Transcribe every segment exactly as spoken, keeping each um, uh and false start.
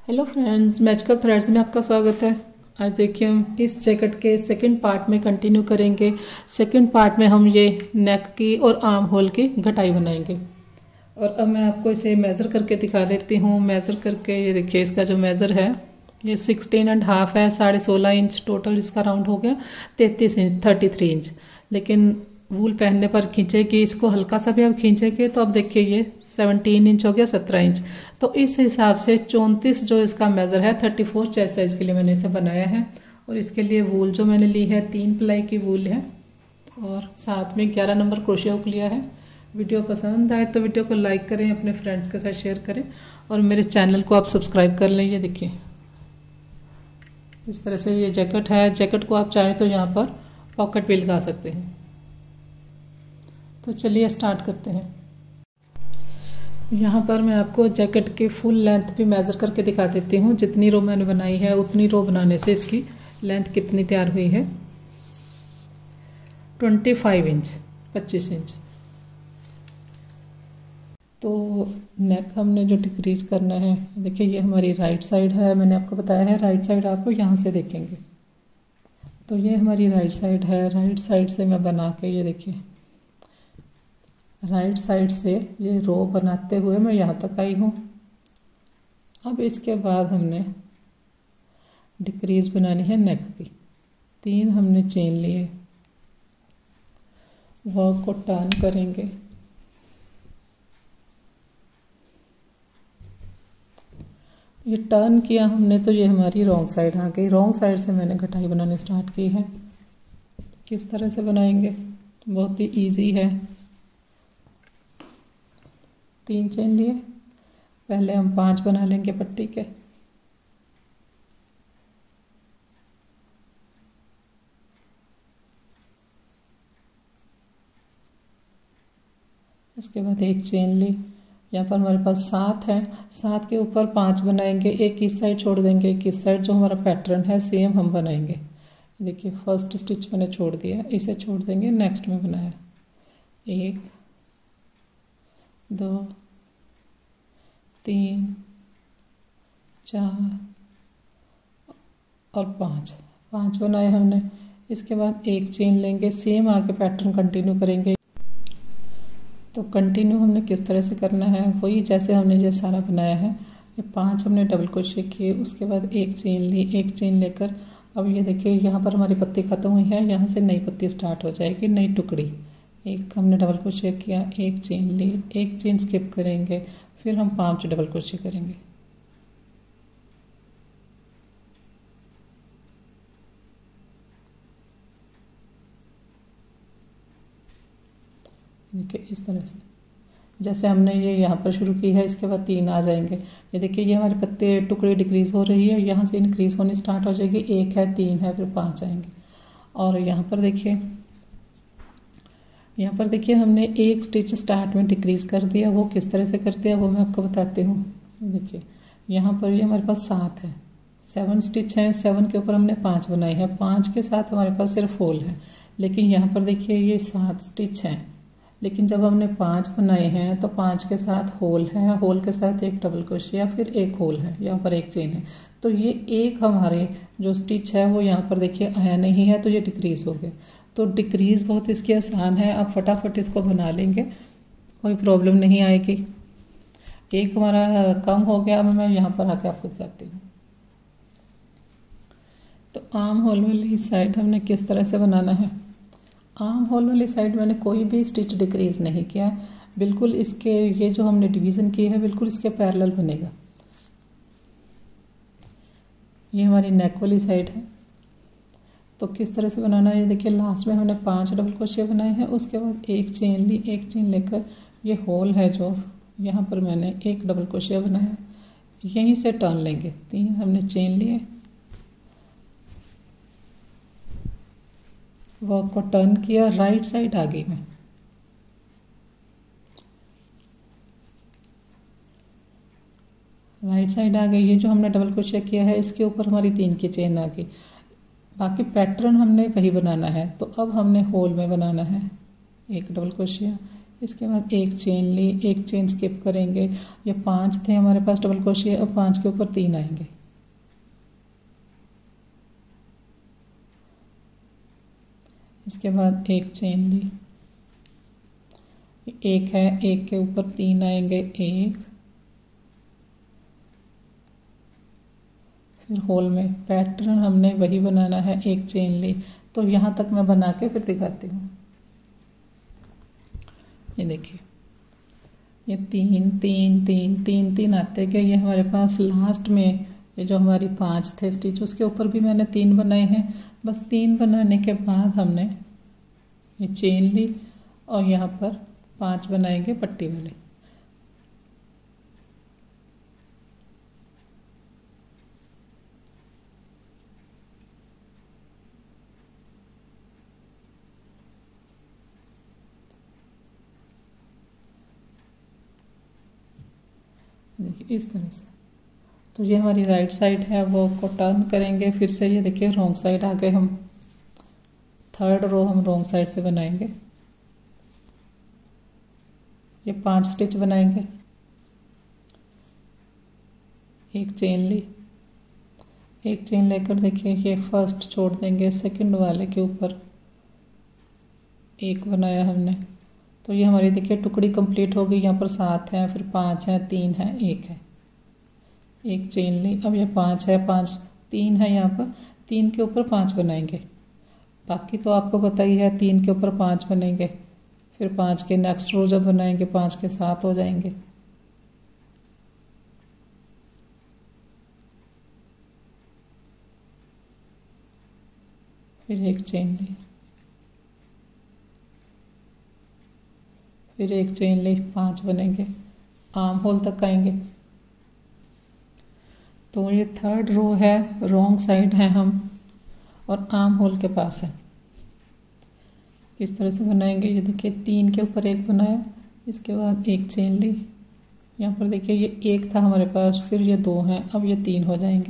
Hello friends, magical threads में आपका स्वागत है। आज देखिए हम इस जैकेट के सेकंड पार्ट में कंटिन्यू करेंगे। सेकंड पार्ट में हम ये नेक की और आर्म होल की घटाई बनाएंगे। और अब मैं आपको इसे मेज़र करके दिखा देती हूँ। मेज़र करके ये देखिए, इसका जो मेज़र है ये सिक्सटीन एंड हाफ है, साढ़े सोलह इंच टोटल इसका राउंड हो गया, तैंतीस इंच थर्टी थ्री इंच। लेकिन वूल पहनने पर खींचेगी, इसको हल्का सा भी अब खींचेंगे तो अब देखिए ये सत्रह इंच हो गया, सत्रह इंच। तो इस हिसाब से चौंतीस जो इसका मेज़र है, चौंतीस चेस्ट साइज के लिए मैंने इसे बनाया है। और इसके लिए वूल जो मैंने ली है तीन प्लाई की वूल है और साथ में ग्यारह नंबर क्रोशिया हुक लिया है। वीडियो पसंद आए तो वीडियो को लाइक करें, अपने फ्रेंड्स के साथ शेयर करें और मेरे चैनल को आप सब्सक्राइब कर लें। ये देखिए इस तरह से ये जैकेट है। जैकेट को आप चाहें तो यहाँ पर पॉकेट भी लगा सकते हैं। तो चलिए स्टार्ट करते हैं। यहाँ पर मैं आपको जैकेट की फुल लेंथ भी मेज़र करके दिखा देती हूँ। जितनी रो मैंने बनाई है उतनी रो बनाने से इसकी लेंथ कितनी तैयार हुई है, पच्चीस इंच पच्चीस इंच। तो नेक हमने जो डिक्रीज करना है, देखिए ये हमारी राइट साइड है, मैंने आपको बताया है राइट साइड आपको यहाँ से देखेंगे। तो ये हमारी राइट साइड है। राइट साइड से मैं बना के, ये देखिए राइट साइड से ये रो बनाते हुए मैं यहाँ तक आई हूँ। अब इसके बाद हमने डिक्रीज बनानी है नेक की। तीन हमने चेन लिए, वर्क को टर्न करेंगे। ये टर्न किया हमने तो ये हमारी रॉन्ग साइड आ गई। रॉन्ग साइड से मैंने घटाई बनानी स्टार्ट की है। किस तरह से बनाएंगे, बहुत ही इजी है। तीन चेन लिए, पहले हम पांच बना लेंगे पट्टी के। उसके बाद एक चेन ली। यहाँ पर हमारे पास सात है, सात के ऊपर पांच बनाएंगे। एक इस साइड छोड़ देंगे, एक इस साइड। जो हमारा पैटर्न है सेम हम बनाएंगे। देखिए फर्स्ट स्टिच मैंने छोड़ दिया, इसे छोड़ देंगे, नेक्स्ट में बनाया। एक दो तीन चार और पाँच पाँच बनाए हमने। इसके बाद एक चेन लेंगे, सेम आगे पैटर्न कंटिन्यू करेंगे। तो कंटिन्यू हमने किस तरह से करना है, वही जैसे हमने ये सारा बनाया है। ये पांच हमने डबल क्रोशे किए, उसके बाद एक चेन ली। एक चेन लेकर अब ये देखिए यहाँ पर हमारी पत्ती ख़त्म हुई है, यहाँ से नई पत्ती स्टार्ट हो जाएगी, नई टुकड़ी। एक हमने डबल क्रोशे किया, एक चेन ली, एक चेन स्किप करेंगे, फिर हम पांच डबल क्रोशे करेंगे। देखिए इस तरह से जैसे हमने ये यहाँ पर शुरू की है, इसके बाद तीन आ जाएंगे। ये देखिए ये हमारे पत्ते टुकड़े डिक्रीज हो रही है, यहाँ से इंक्रीज होनी स्टार्ट हो जाएगी। एक है, तीन है, फिर पाँच आएंगे। और यहाँ पर देखिए यहाँ पर देखिए हमने एक स्टिच स्टार्ट में डिक्रीज कर दिया। वो किस तरह से कर दिया वो मैं आपको बताती हूँ। देखिए यहाँ पर ये हमारे पास सात है, सेवन स्टिच है। सेवन के ऊपर हमने पाँच बनाई है, पाँच के साथ हमारे पास सिर्फ होल है। लेकिन यहाँ पर देखिए ये सात स्टिच हैं, लेकिन जब हमने पाँच बनाए हैं तो पाँच के साथ होल है, होल के साथ एक डबल क्रोशिया, फिर एक होल है, यहाँ पर एक चेन है। तो ये एक हमारे जो स्टिच है वो यहाँ पर देखिए आया नहीं है, तो ये डिक्रीज हो गया। तो डिक्रीज बहुत इसकी आसान है, आप फटाफट इसको बना लेंगे, कोई प्रॉब्लम नहीं आएगी। एक हमारा कम हो गया, मैं यहाँ पर आके आपको दिखाती हूँ। तो आर्म होल वाली साइड हमने किस तरह से बनाना है। आर्म होल वाली साइड मैंने कोई भी स्टिच डिक्रीज नहीं किया, बिल्कुल इसके ये जो हमने डिवीज़न की है बिल्कुल इसके पैरेलल बनेगा। ये हमारी नेक वाली साइड है। तो किस तरह से बनाना है, ये देखिए लास्ट में हमने पांच डबल क्रोशिया बनाए हैं। उसके बाद एक चेन ली, एक चेन लेकर ये होल है जो यहाँ पर मैंने एक डबल क्रोशिया बनाया, यहीं से टर्न लेंगे। तीन हमने चेन लिए, वर्क को टर्न किया, राइट साइड आ गई मैं। राइट साइड आ गई। ये जो हमने डबल क्रोशिया किया है इसके ऊपर हमारी तीन की चेन आ गई। बाकी पैटर्न हमने वही बनाना है। तो अब हमने होल में बनाना है। एक डबल क्रोशिया, इसके बाद एक चेन ली, एक चेन स्किप करेंगे। ये पांच थे हमारे पास डबल क्रोशिया, अब पांच के ऊपर तीन आएंगे। इसके बाद एक चेन ली, एक है, एक के ऊपर तीन आएंगे, एक, फिर होल में पैटर्न हमने वही बनाना है, एक चेन ली। तो यहाँ तक मैं बना के फिर दिखाती हूँ। ये देखिए, ये तीन तीन तीन तीन तीन आते गए। ये हमारे पास लास्ट में ये जो हमारी पांच थे स्टिच, उसके ऊपर भी मैंने तीन बनाए हैं। बस तीन बनाने के बाद हमने ये चेन ली और यहाँ पर पांच बनाएंगे पट्टी वाले। देखिए इस तरह से। तो ये हमारी राइट साइड है, वो को टर्न करेंगे फिर से। ये देखिए रॉन्ग साइड आ गए हम, थर्ड रो हम रॉन्ग साइड से बनाएंगे। ये पांच स्टिच बनाएंगे, एक चेन ली, एक चेन लेकर देखिए ये फर्स्ट छोड़ देंगे, सेकंड वाले के ऊपर एक बनाया हमने। तो ये हमारी देखिए टुकड़ी कंप्लीट हो गई। यहाँ पर सात है, फिर पाँच है, तीन है, एक है, एक चेन ली। अब ये पाँच है, पाँच तीन है, यहाँ पर तीन के ऊपर पाँच बनाएंगे। बाकी तो आपको पता ही है, तीन के ऊपर पाँच बनेंगे, फिर पाँच के नेक्स्ट रो जब बनाएंगे पाँच के सात हो जाएंगे। फिर एक चेन ली, फिर एक चेन ली, पांच बनेंगे, आर्म होल तक आएंगे। तो ये थर्ड रो है, रॉन्ग साइड है हम और आर्म होल के पास है। इस तरह से बनाएंगे। ये देखिए तीन के ऊपर एक बनाया, इसके बाद एक चेन ली। यहाँ पर देखिए ये एक था हमारे पास, फिर ये दो हैं, अब ये तीन हो जाएंगे।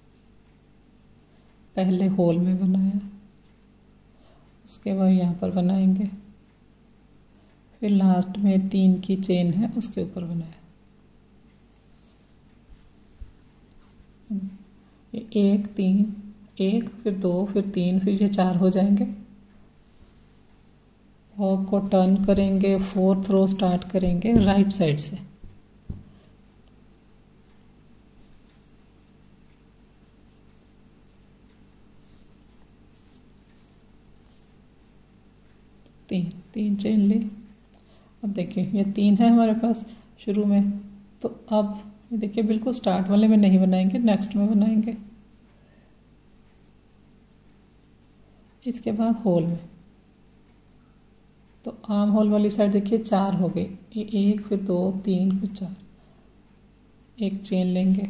पहले होल में बनाया, उसके बाद यहाँ पर बनाएंगे, फिर लास्ट में तीन की चेन है उसके ऊपर बनाया। ये एक, तीन, एक, फिर दो, फिर तीन, फिर ये चार हो जाएंगे। और को टर्न करेंगे, फोर्थ रो स्टार्ट करेंगे राइट साइड से। तीन तीन चेन ली। अब देखिए ये तीन है हमारे पास शुरू में, तो अब ये देखिए बिल्कुल स्टार्ट वाले में नहीं बनाएंगे, नेक्स्ट में बनाएंगे। इसके बाद होल में, तो आर्म होल वाली साइड देखिए चार हो गई। ये एक, फिर दो, तीन, फिर चार, एक चेन लेंगे।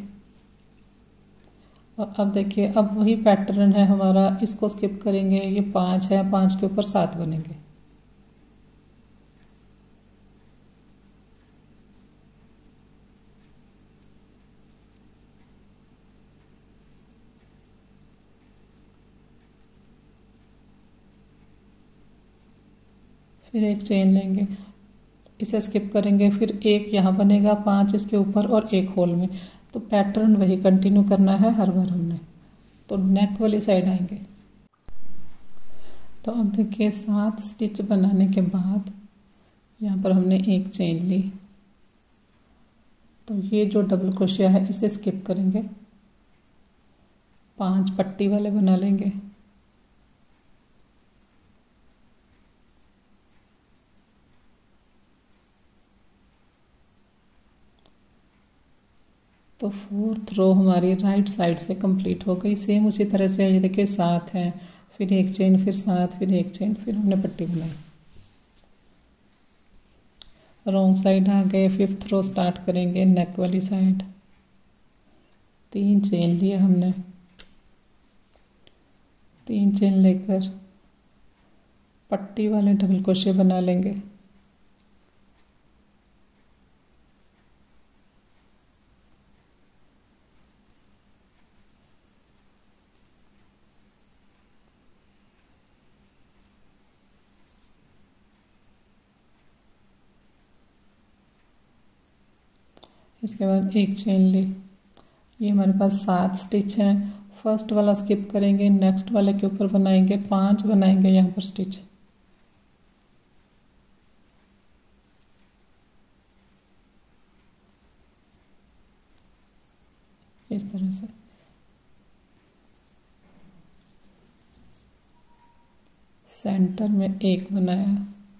और अब देखिए अब वही पैटर्न है हमारा, इसको स्किप करेंगे। ये पाँच है, पाँच के ऊपर सात बनेंगे। फिर एक चेन लेंगे, इसे स्किप करेंगे, फिर एक यहाँ बनेगा, पांच इसके ऊपर और एक होल में। तो पैटर्न वही कंटिन्यू करना है हर बार हमने। तो नेक वाली साइड आएंगे। तो अब देखिए सात स्टिच बनाने के बाद यहाँ पर हमने एक चेन ली। तो ये जो डबल क्रोशिया है इसे स्किप करेंगे, पांच पट्टी वाले बना लेंगे। तो फोर्थ रो हमारी राइट साइड से कंप्लीट हो गई। सेम उसी तरह से ये देखिए सात है, फिर एक चेन, फिर सात, फिर एक चेन, फिर हमने पट्टी बनाई। रॉन्ग साइड आ गए, फिफ्थ रो स्टार्ट करेंगे नेक वाली साइड। तीन चेन लिए हमने, तीन चेन लेकर पट्टी वाले डबल क्रोशिया बना लेंगे। इसके बाद एक चेन ली। ये हमारे पास सात स्टिच हैं। फर्स्ट वाला स्किप करेंगे, नेक्स्ट वाले के ऊपर बनाएंगे पांच, बनाएंगे यहाँ पर स्टिच। इस तरह से सेंटर में एक बनाया,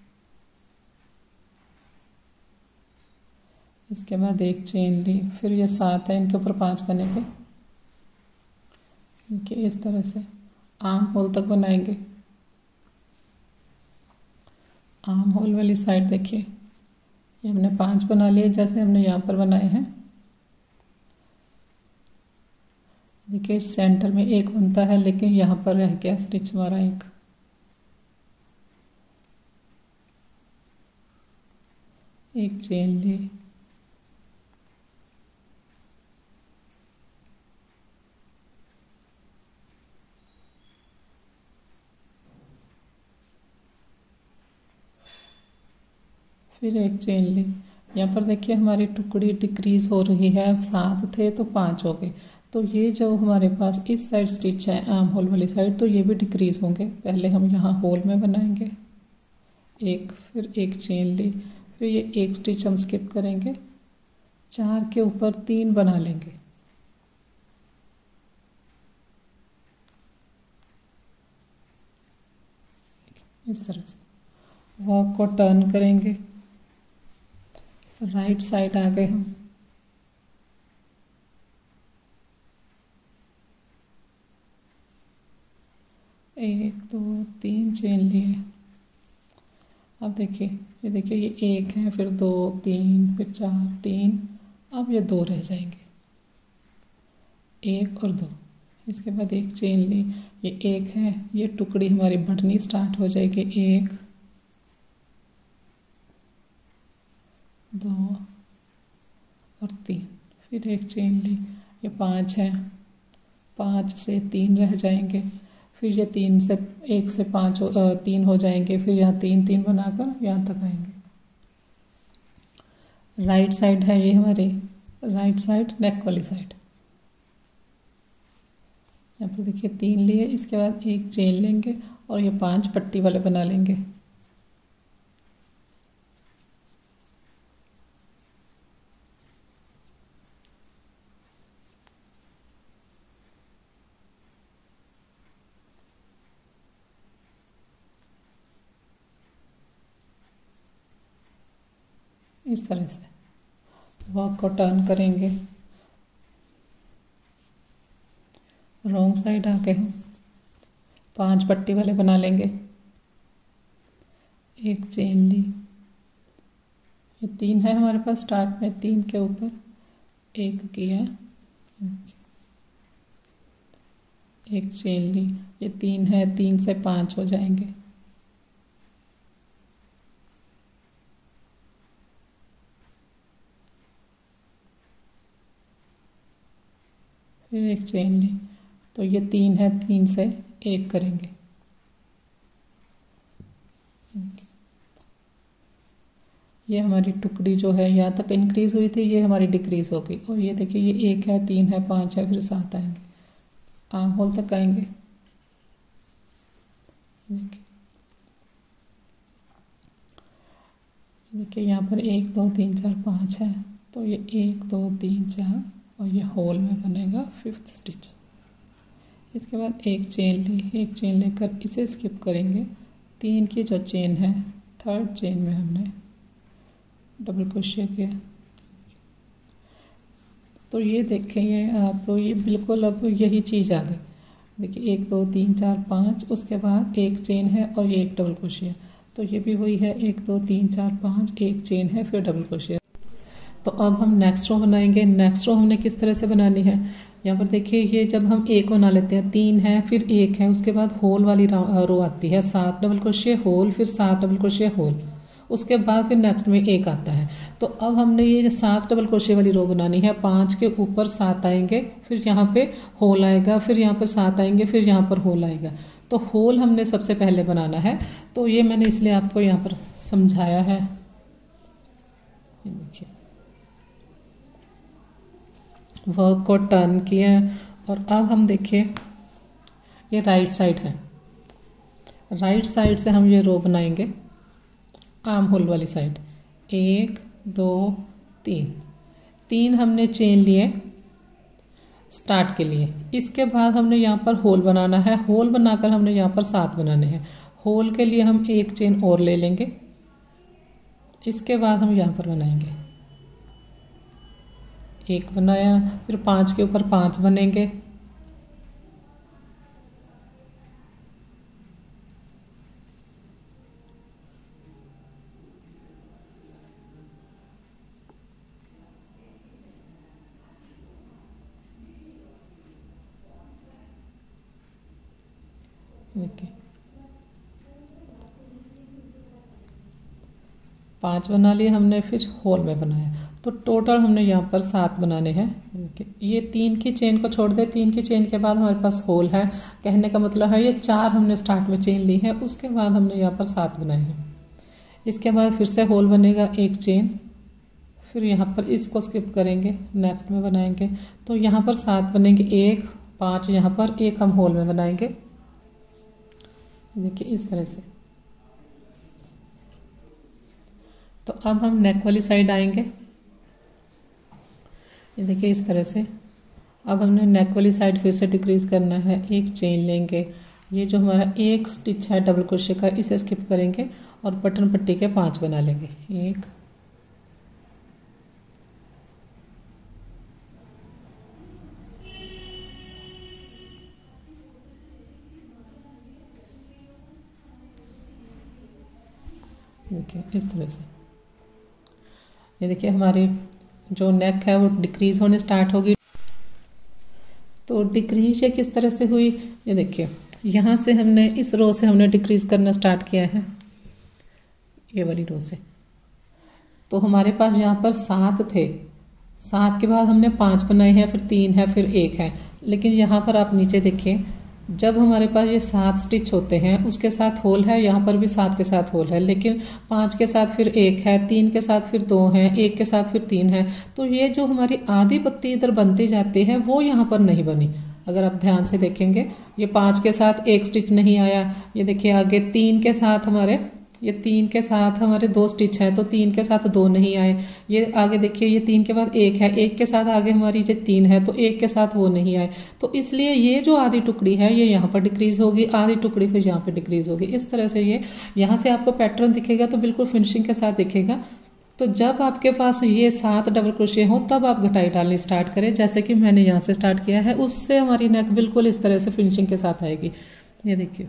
इसके बाद एक चेन ली, फिर ये सात है, इनके ऊपर पांच बनेंगे। देखिए इस तरह से आर्म होल तक बनाएंगे। आर्म होल वाली साइड देखिए ये हमने पांच बना लिए जैसे हमने यहाँ पर बनाए हैं। देखिए सेंटर में एक बनता है लेकिन यहाँ पर रह गया स्टिच हमारा एक। एक चेन ली, फिर एक चेन ली। यहाँ पर देखिए हमारी टुकड़ी डिक्रीज हो रही है, सात थे तो पाँच हो गए। तो ये जो हमारे पास इस साइड स्टिच है आर्म होल वाली साइड, तो ये भी डिक्रीज होंगे। पहले हम यहाँ होल में बनाएंगे एक, फिर एक चेन ली, फिर ये एक स्टिच हम स्किप करेंगे, चार के ऊपर तीन बना लेंगे। इस तरह से वॉक को टर्न करेंगे, राइट साइड आ गए हम। एक दो तीन चेन लिए। अब देखिए ये देखिए ये एक है, फिर दो तीन, फिर चार तीन, अब ये दो रह जाएंगे, एक और दो। इसके बाद एक चेन ली, ये एक है, ये टुकड़ी हमारी बढ़नी स्टार्ट हो जाएगी। एक दो और तीन, फिर एक चेन ली, ये पाँच है, पाँच से तीन रह जाएंगे, फिर ये तीन से एक से पाँच हो, तीन हो जाएंगे, फिर यहाँ तीन तीन बनाकर यहाँ तक आएंगे। राइट साइड है ये हमारी, राइट साइड नेक वाली साइड। यहाँ पर देखिए तीन लिए, इसके बाद एक चेन लेंगे और ये पांच पट्टी वाले बना लेंगे। इस तरह से वर्क को टर्न करेंगे। रॉन्ग साइड आके हम पांच पट्टी वाले बना लेंगे। एक चेन ली, ये तीन है हमारे पास स्टार्ट में, तीन के ऊपर एक किया, एक चेन ली, ये तीन है, तीन से पांच हो जाएंगे। फिर एक चेन ली, तो ये तीन है, तीन से एक करेंगे। ये हमारी टुकड़ी जो है यहाँ तक इंक्रीज हुई थी, ये हमारी डिक्रीज हो गई। और ये देखिए ये एक है, तीन है, पाँच है, फिर सात आएंगे, आर्म होल तक आएंगे। देखिए देखिए यहाँ पर एक दो तीन चार पाँच है, तो ये एक दो तीन चार और ये होल में बनेगा फिफ्थ स्टिच। इसके बाद एक चेन ली, एक चेन लेकर इसे स्किप करेंगे। तीन की जो चेन है, थर्ड चेन में हमने डबल क्रोशिया किया। तो ये देखें ये आप, ये बिल्कुल अब यही चीज़ आ गई। देखिए एक दो तीन चार पाँच, उसके बाद एक चेन है और ये एक डबल क्रोशिया, तो ये भी हुई है एक दो तीन चार पाँच, एक चेन है, फिर डबल क्रोशिया। तो अब हम नेक्स्ट रो बनाएंगे। नेक्स्ट रो हमने किस तरह से बनानी है, यहाँ पर देखिए ये जब हम एक बना लेते हैं, तीन है, फिर एक है, उसके बाद होल वाली रो आती है, सात डबल क्रोशिया होल, फिर सात डबल क्रोशिया होल, उसके बाद फिर नेक्स्ट में एक आता है। तो अब हमने ये सात डबल क्रोशिया वाली रो बनानी है। पाँच के ऊपर सात आएंगे, फिर यहाँ पे होल आएगा, फिर यहाँ पर सात आएंगे, फिर यहाँ पर होल आएगा। तो होल हमने सबसे पहले बनाना है, तो ये मैंने इसलिए आपको यहाँ पर समझाया है। ये देखिए वर्क को टर्न किया है और अब हम देखिए ये राइट साइड है, राइट साइड से हम ये रो बनाएंगे आर्म होल वाली साइड। एक दो तीन, तीन हमने चेन लिए स्टार्ट के लिए। इसके बाद हमने यहाँ पर होल बनाना है, होल बनाकर हमने यहाँ पर सात बनाने हैं। होल के लिए हम एक चेन और ले लेंगे, इसके बाद हम यहाँ पर बनाएंगे। एक बनाया, फिर पाँच के ऊपर पाँच बनेंगे, देखिए पांच बना लिए हमने, फिर होल में बनाया, तो टोटल हमने यहाँ पर सात बनाने हैं। देखिए ये तीन की चेन को छोड़ दे, तीन की चेन के बाद हमारे पास होल है, कहने का मतलब है ये चार हमने स्टार्ट में चेन ली है, उसके बाद हमने यहाँ पर सात बनाए हैं। इसके बाद फिर से होल बनेगा एक चेन, फिर यहाँ पर इसको स्किप करेंगे, नेक्स्ट में बनाएंगे, तो यहाँ पर सात बनेंगे, एक पाँच यहाँ पर, एक हम होल में बनाएंगे। देखिए इस तरह से। तो अब हम नेक वाली साइड आएंगे, ये देखिए इस तरह से। अब हमने नेक वाली साइड फिर से डिक्रीज करना है, एक चेन लेंगे, ये जो हमारा एक स्टिच है डबल क्रोशे का इसे स्किप करेंगे और बटन पट्टी के पांच बना लेंगे। एक देखिए इस तरह से। ये देखिए हमारी जो नेक है वो डिक्रीज होने स्टार्ट होगी। तो डिक्रीज ये किस तरह से हुई, ये देखिए यहाँ से हमने इस रो से हमने डिक्रीज करना स्टार्ट किया है, ये वाली रो से। तो हमारे पास यहाँ पर सात थे, सात के बाद हमने पाँच बनाए हैं, फिर तीन है, फिर एक है। लेकिन यहाँ पर आप नीचे देखिए, जब हमारे पास ये सात स्टिच होते हैं उसके साथ होल है, यहाँ पर भी सात के साथ होल है, लेकिन पाँच के साथ फिर एक है, तीन के साथ फिर दो हैं, एक के साथ फिर तीन है। तो ये जो हमारी आधी पत्ती इधर बनती जाती है वो यहाँ पर नहीं बनी। अगर आप ध्यान से देखेंगे, ये पाँच के साथ एक स्टिच नहीं आया, ये देखिए आगे तीन के साथ हमारे ये तीन के साथ हमारे दो स्टिच हैं, तो तीन के साथ दो नहीं आए। ये आगे देखिए ये तीन के बाद एक है, एक के साथ आगे हमारी ये तीन है, तो एक के साथ वो नहीं आए। तो इसलिए ये जो आधी टुकड़ी है ये यहाँ पर डिक्रीज होगी, आधी टुकड़ी फिर यहाँ पर डिक्रीज होगी। इस तरह से ये यहाँ से आपको पैटर्न दिखेगा तो बिल्कुल फिनिशिंग के साथ दिखेगा। तो जब आपके पास ये सात डबल क्रोशे हो तब आप घटाई डालनी स्टार्ट करें, जैसे कि मैंने यहाँ से स्टार्ट किया है, उससे हमारी नेक बिल्कुल इस तरह से फिनिशिंग के साथ आएगी। ये देखिए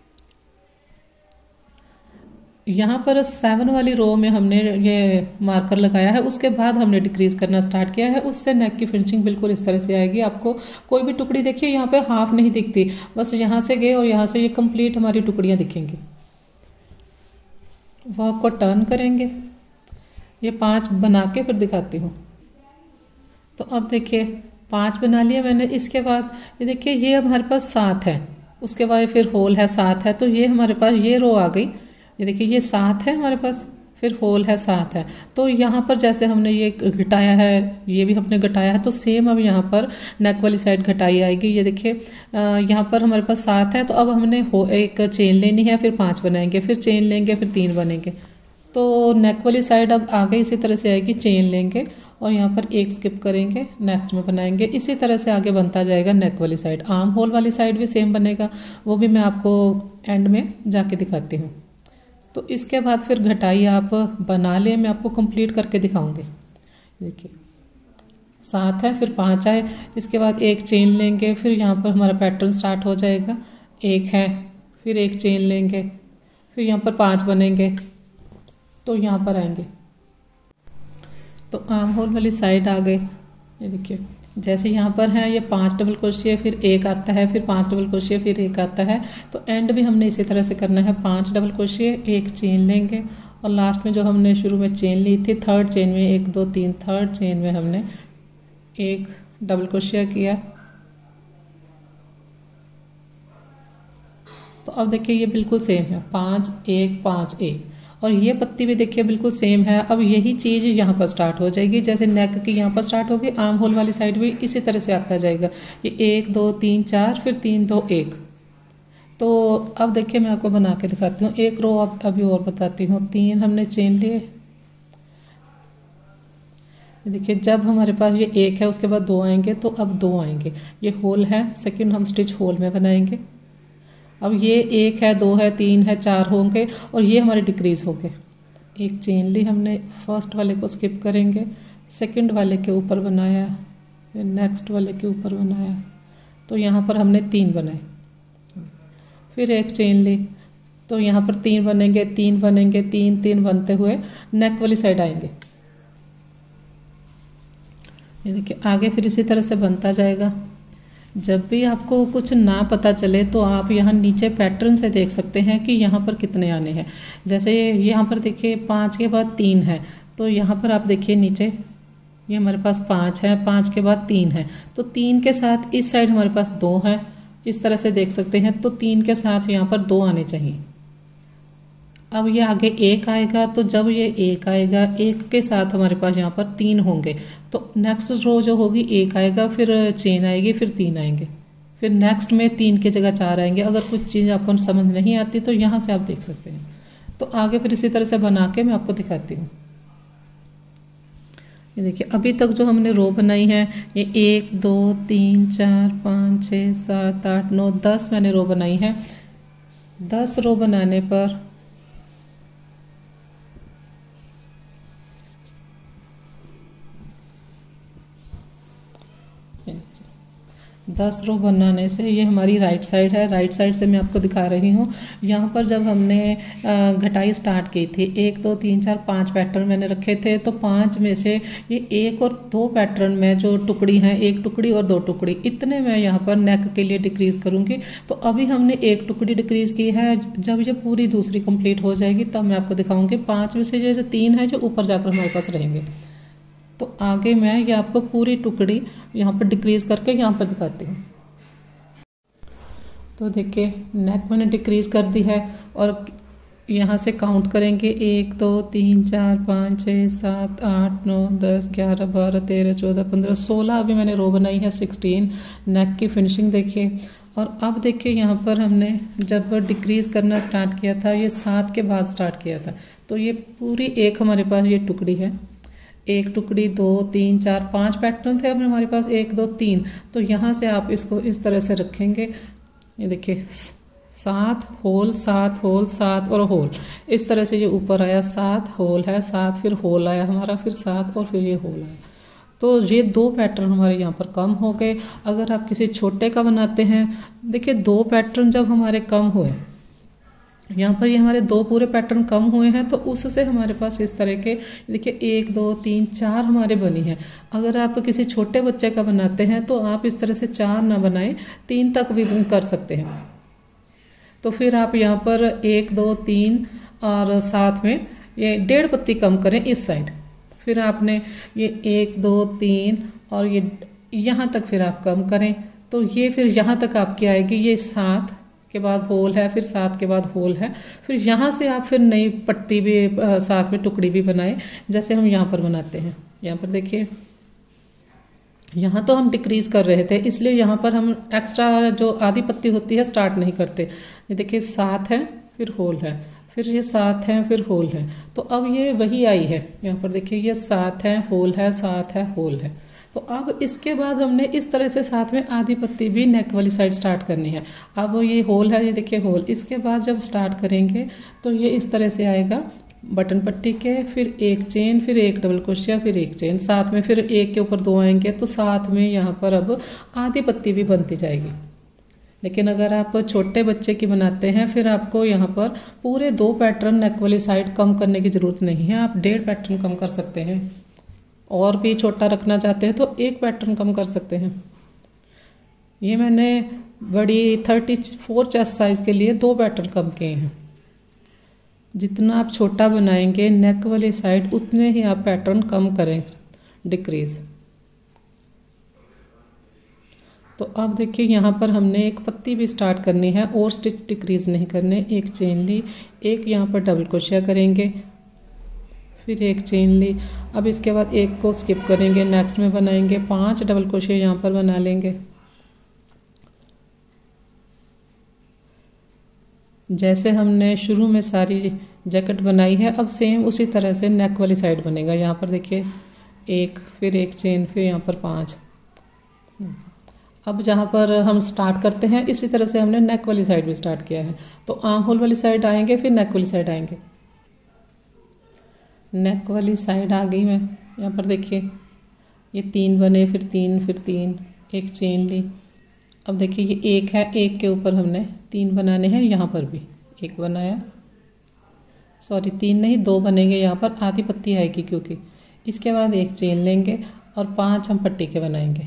यहाँ पर सेवन वाली रो में हमने ये मार्कर लगाया है, उसके बाद हमने डिक्रीज करना स्टार्ट किया है, उससे नेक की फिनिशिंग बिल्कुल इस तरह से आएगी। आपको कोई भी टुकड़ी देखिए यहाँ पे हाफ नहीं दिखती, बस यहाँ से गए और यहाँ से ये कंप्लीट हमारी टुकड़ियाँ दिखेंगी। वर्क को टर्न करेंगे, ये पांच बना के फिर दिखाती हूँ। तो अब देखिए पांच बना लिया मैंने, इसके बाद ये देखिए ये हमारे पास सात है, उसके बाद फिर होल है सात है, तो ये हमारे पास ये रो आ गई। ये देखिए ये सात है हमारे पास, फिर होल है सात है। तो यहाँ पर जैसे हमने ये घटाया है, ये भी हमने घटाया है, तो सेम अब यहाँ पर नेक वाली साइड घटाई आएगी। ये देखिए यहाँ पर हमारे पास सात है, तो अब हमने हो एक चेन लेनी है, फिर पांच बनाएंगे, फिर चेन लेंगे, फिर तीन बनेंगे। तो नेक वाली साइड अब आगे इसी तरह से आएगी, चेन लेंगे और यहाँ पर एक स्किप करेंगे, नेक्स्ट में बनाएंगे। इसी तरह से आगे बनता जाएगा नेक वाली साइड। आर्म होल वाली साइड भी सेम बनेगा, वो भी मैं आपको एंड में जाके दिखाती हूँ। तो इसके बाद फिर घटाई आप बना लें, मैं आपको कंप्लीट करके दिखाऊंगी। देखिए सात है, फिर पाँच आए, इसके बाद एक चेन लेंगे, फिर यहाँ पर हमारा पैटर्न स्टार्ट हो जाएगा। एक है, फिर एक चेन लेंगे, फिर यहाँ पर पाँच बनेंगे, तो यहाँ पर आएंगे। तो आर्म होल वाली साइड आ गए। ये देखिए जैसे यहाँ पर है ये पांच डबल क्रोशिया, फिर एक आता है, फिर पांच डबल क्रोशिया, फिर एक आता है। तो एंड भी हमने इसी तरह से करना है, पांच डबल क्रोशिया, एक चेन लेंगे और लास्ट में जो हमने शुरू में चेन ली थी, थर्ड चेन में एक दो तीन, थर्ड चेन में हमने एक डबल क्रोशिया किया। तो अब देखिए ये बिल्कुल सेम है, पाँच एक पाँच एक। और ये पत्ती भी देखिए बिल्कुल सेम है। अब यही चीज़ यहाँ पर स्टार्ट हो जाएगी, जैसे नेक की यहाँ पर स्टार्ट होगी, आर्म होल वाली साइड भी इसी तरह से आता जाएगा। ये एक दो तीन चार, फिर तीन दो एक। तो अब देखिए मैं आपको बना के दिखाती हूँ। एक रो अब अभी और बताती हूँ। तीन हमने चेन लिए, देखिए जब हमारे पास ये एक है उसके बाद दो आएंगे, तो अब दो आएंगे। ये होल है, सेकंड हम स्टिच होल में बनाएंगे। अब ये एक है, दो है, तीन है, चार होंगे और ये हमारे डिक्रीज हो गए। एक चेन ली हमने, फर्स्ट वाले को स्किप करेंगे, सेकंड वाले के ऊपर बनाया, फिर नेक्स्ट वाले के ऊपर बनाया, तो यहाँ पर हमने तीन बनाए। फिर एक चेन ली, तो यहाँ पर तीन बनेंगे, तीन बनेंगे, तीन तीन बनते हुए नेक वाली साइड आएंगे। ये देखिए आगे फिर इसी तरह से बनता जाएगा। जब भी आपको कुछ ना पता चले तो आप यहाँ नीचे पैटर्न से देख सकते हैं कि यहाँ पर कितने आने हैं। जैसे यहाँ पर देखिए पाँच के बाद तीन है, तो यहाँ पर आप देखिए नीचे ये हमारे पास पाँच है, पाँच के बाद तीन है, तो तीन के साथ इस साइड हमारे पास दो है, इस तरह से देख सकते हैं। तो तीन के साथ यहाँ पर दो आने चाहिए। अब ये आगे एक आएगा, तो जब ये एक आएगा, एक के साथ हमारे पास यहाँ पर तीन होंगे, तो नेक्स्ट रो जो होगी एक आएगा, फिर चेन आएगी, फिर तीन आएंगे, फिर नेक्स्ट में तीन की जगह चार आएंगे। अगर कुछ चीज़ आपको समझ नहीं आती तो यहाँ से आप देख सकते हैं। तो आगे फिर इसी तरह से बना के मैं आपको दिखाती हूँ। ये देखिए अभी तक जो हमने रो बनाई है, ये एक दो तीन चार पाँच छः सात आठ नौ दस मैंने रो बनाई है। दस रो बनाने पर दस रो बनाने से ये हमारी राइट साइड है। राइट साइड से मैं आपको दिखा रही हूँ। यहाँ पर जब हमने घटाई स्टार्ट की थी, एक दो तीन चार पाँच पैटर्न मैंने रखे थे, तो पाँच में से ये एक और दो पैटर्न में जो टुकड़ी हैं, एक टुकड़ी और दो टुकड़ी, इतने मैं यहाँ पर नेक के लिए डिक्रीज करूँगी। तो अभी हमने एक टुकड़ी डिक्रीज की है। जब ये पूरी दूसरी कंप्लीट हो जाएगी तब मैं आपको दिखाऊँगी। पाँच में से ये जो तीन है जो ऊपर जाकर हमारे पास रहेंगे। तो आगे मैं ये आपको पूरी टुकड़ी यहाँ पर डिक्रीज करके यहाँ पर दिखाती हूँ। तो देखिए नेक मैंने डिक्रीज कर दी है और यहाँ से काउंट करेंगे एक दो तीन चार पाँच छः सात आठ नौ दस ग्यारह बारह तेरह चौदह पंद्रह सोलह अभी मैंने रो बनाई है, सिक्सटीन। नेक की फिनिशिंग देखिए। और अब देखिए यहाँ पर हमने जब डिक्रीज करना स्टार्ट किया था, ये सात के बाद स्टार्ट किया था, तो ये पूरी एक हमारे पास ये टुकड़ी है। एक टुकड़ी, दो तीन चार पांच पैटर्न थे, अब हमारे पास एक दो तीन। तो यहाँ से आप इसको इस तरह से रखेंगे। ये देखिए सात होल, सात होल, सात और होल, इस तरह से ये ऊपर आया। सात होल है, सात फिर होल आया हमारा, फिर सात और फिर ये होल आया। तो ये दो पैटर्न हमारे यहाँ पर कम हो गए। अगर आप किसी छोटे का बनाते हैं, देखिए दो पैटर्न जब हमारे कम हुए, यहाँ पर ये हमारे दो पूरे पैटर्न कम हुए हैं, तो उससे हमारे पास इस तरह के देखिए एक दो तीन चार हमारे बनी है। अगर आप किसी छोटे बच्चे का बनाते हैं तो आप इस तरह से चार ना बनाएं, तीन तक भी कर सकते हैं। तो फिर आप यहाँ पर एक दो तीन और साथ में ये डेढ़ पत्ती कम करें इस साइड। फिर आपने ये एक दो तीन और ये यहाँ तक फिर आप कम करें, तो ये फिर यहाँ तक आपकी आएगी। ये सात के बाद होल है, फिर सात के बाद होल है, फिर यहाँ से आप फिर नई पट्टी भी साथ में टुकड़ी भी बनाए, जैसे हम यहाँ पर बनाते हैं। यहाँ पर देखिए यहाँ तो हम डिक्रीज कर रहे थे, इसलिए यहाँ पर हम एक्स्ट्रा जो आधी पत्ती होती है स्टार्ट नहीं करते। ये देखिए सात है, फिर होल है, फिर ये सात है, फिर होल है, तो अब ये वही आई है। यहाँ पर देखिए ये सात है, होल है, सात है, होल है। तो अब इसके बाद हमने इस तरह से साथ में आधी पत्ती भी नेक वाली साइड स्टार्ट करनी है। अब ये होल है, ये देखिए होल। इसके बाद जब स्टार्ट करेंगे तो ये इस तरह से आएगा बटन पट्टी के, फिर एक चेन, फिर एक डबल क्रोशिया, फिर एक चेन, साथ में फिर एक के ऊपर दो आएंगे, तो साथ में यहाँ पर अब आधी पत्ती भी बनती जाएगी। लेकिन अगर आप छोटे बच्चे की बनाते हैं, फिर आपको यहाँ पर पूरे दो पैटर्न नेक वाली साइड कम करने की ज़रूरत नहीं है, आप डेढ़ पैटर्न कम कर सकते हैं। और भी छोटा रखना चाहते हैं तो एक पैटर्न कम कर सकते हैं। ये मैंने बड़ी थर्टी फोर चेस्ट साइज़ के लिए दो पैटर्न कम किए हैं। जितना आप छोटा बनाएंगे नेक वाली साइड, उतने ही आप पैटर्न कम करें डिक्रीज। तो अब देखिए यहाँ पर हमने एक पत्ती भी स्टार्ट करनी है और स्टिच डिक्रीज नहीं करने। एक चेन ली, एक यहाँ पर डबल क्रोशिया करेंगे, फिर एक चेन ली। अब इसके बाद एक को स्किप करेंगे, नेक्स्ट में बनाएंगे पांच डबल क्रोशिया यहाँ पर बना लेंगे। जैसे हमने शुरू में सारी जैकेट बनाई है, अब सेम उसी तरह से नेक वाली साइड बनेगा। यहाँ पर देखिए एक, फिर एक चेन, फिर यहाँ पर पांच। अब जहाँ पर हम स्टार्ट करते हैं इसी तरह से हमने नेक वाली साइड भी स्टार्ट किया है। तो आर्म होल वाली साइड आएंगे, फिर नेक वाली साइड आएंगे। नेक वाली साइड आ गई मैं। यहाँ पर देखिए ये तीन बने, फिर तीन, फिर तीन, एक चेन ली। अब देखिए ये एक है, एक के ऊपर हमने तीन बनाने हैं। यहाँ पर भी एक बनाया, सॉरी तीन नहीं दो बनेंगे, यहाँ पर आधी पत्ती आएगी क्योंकि। इसके बाद एक चेन लेंगे और पांच हम पट्टी के बनाएंगे।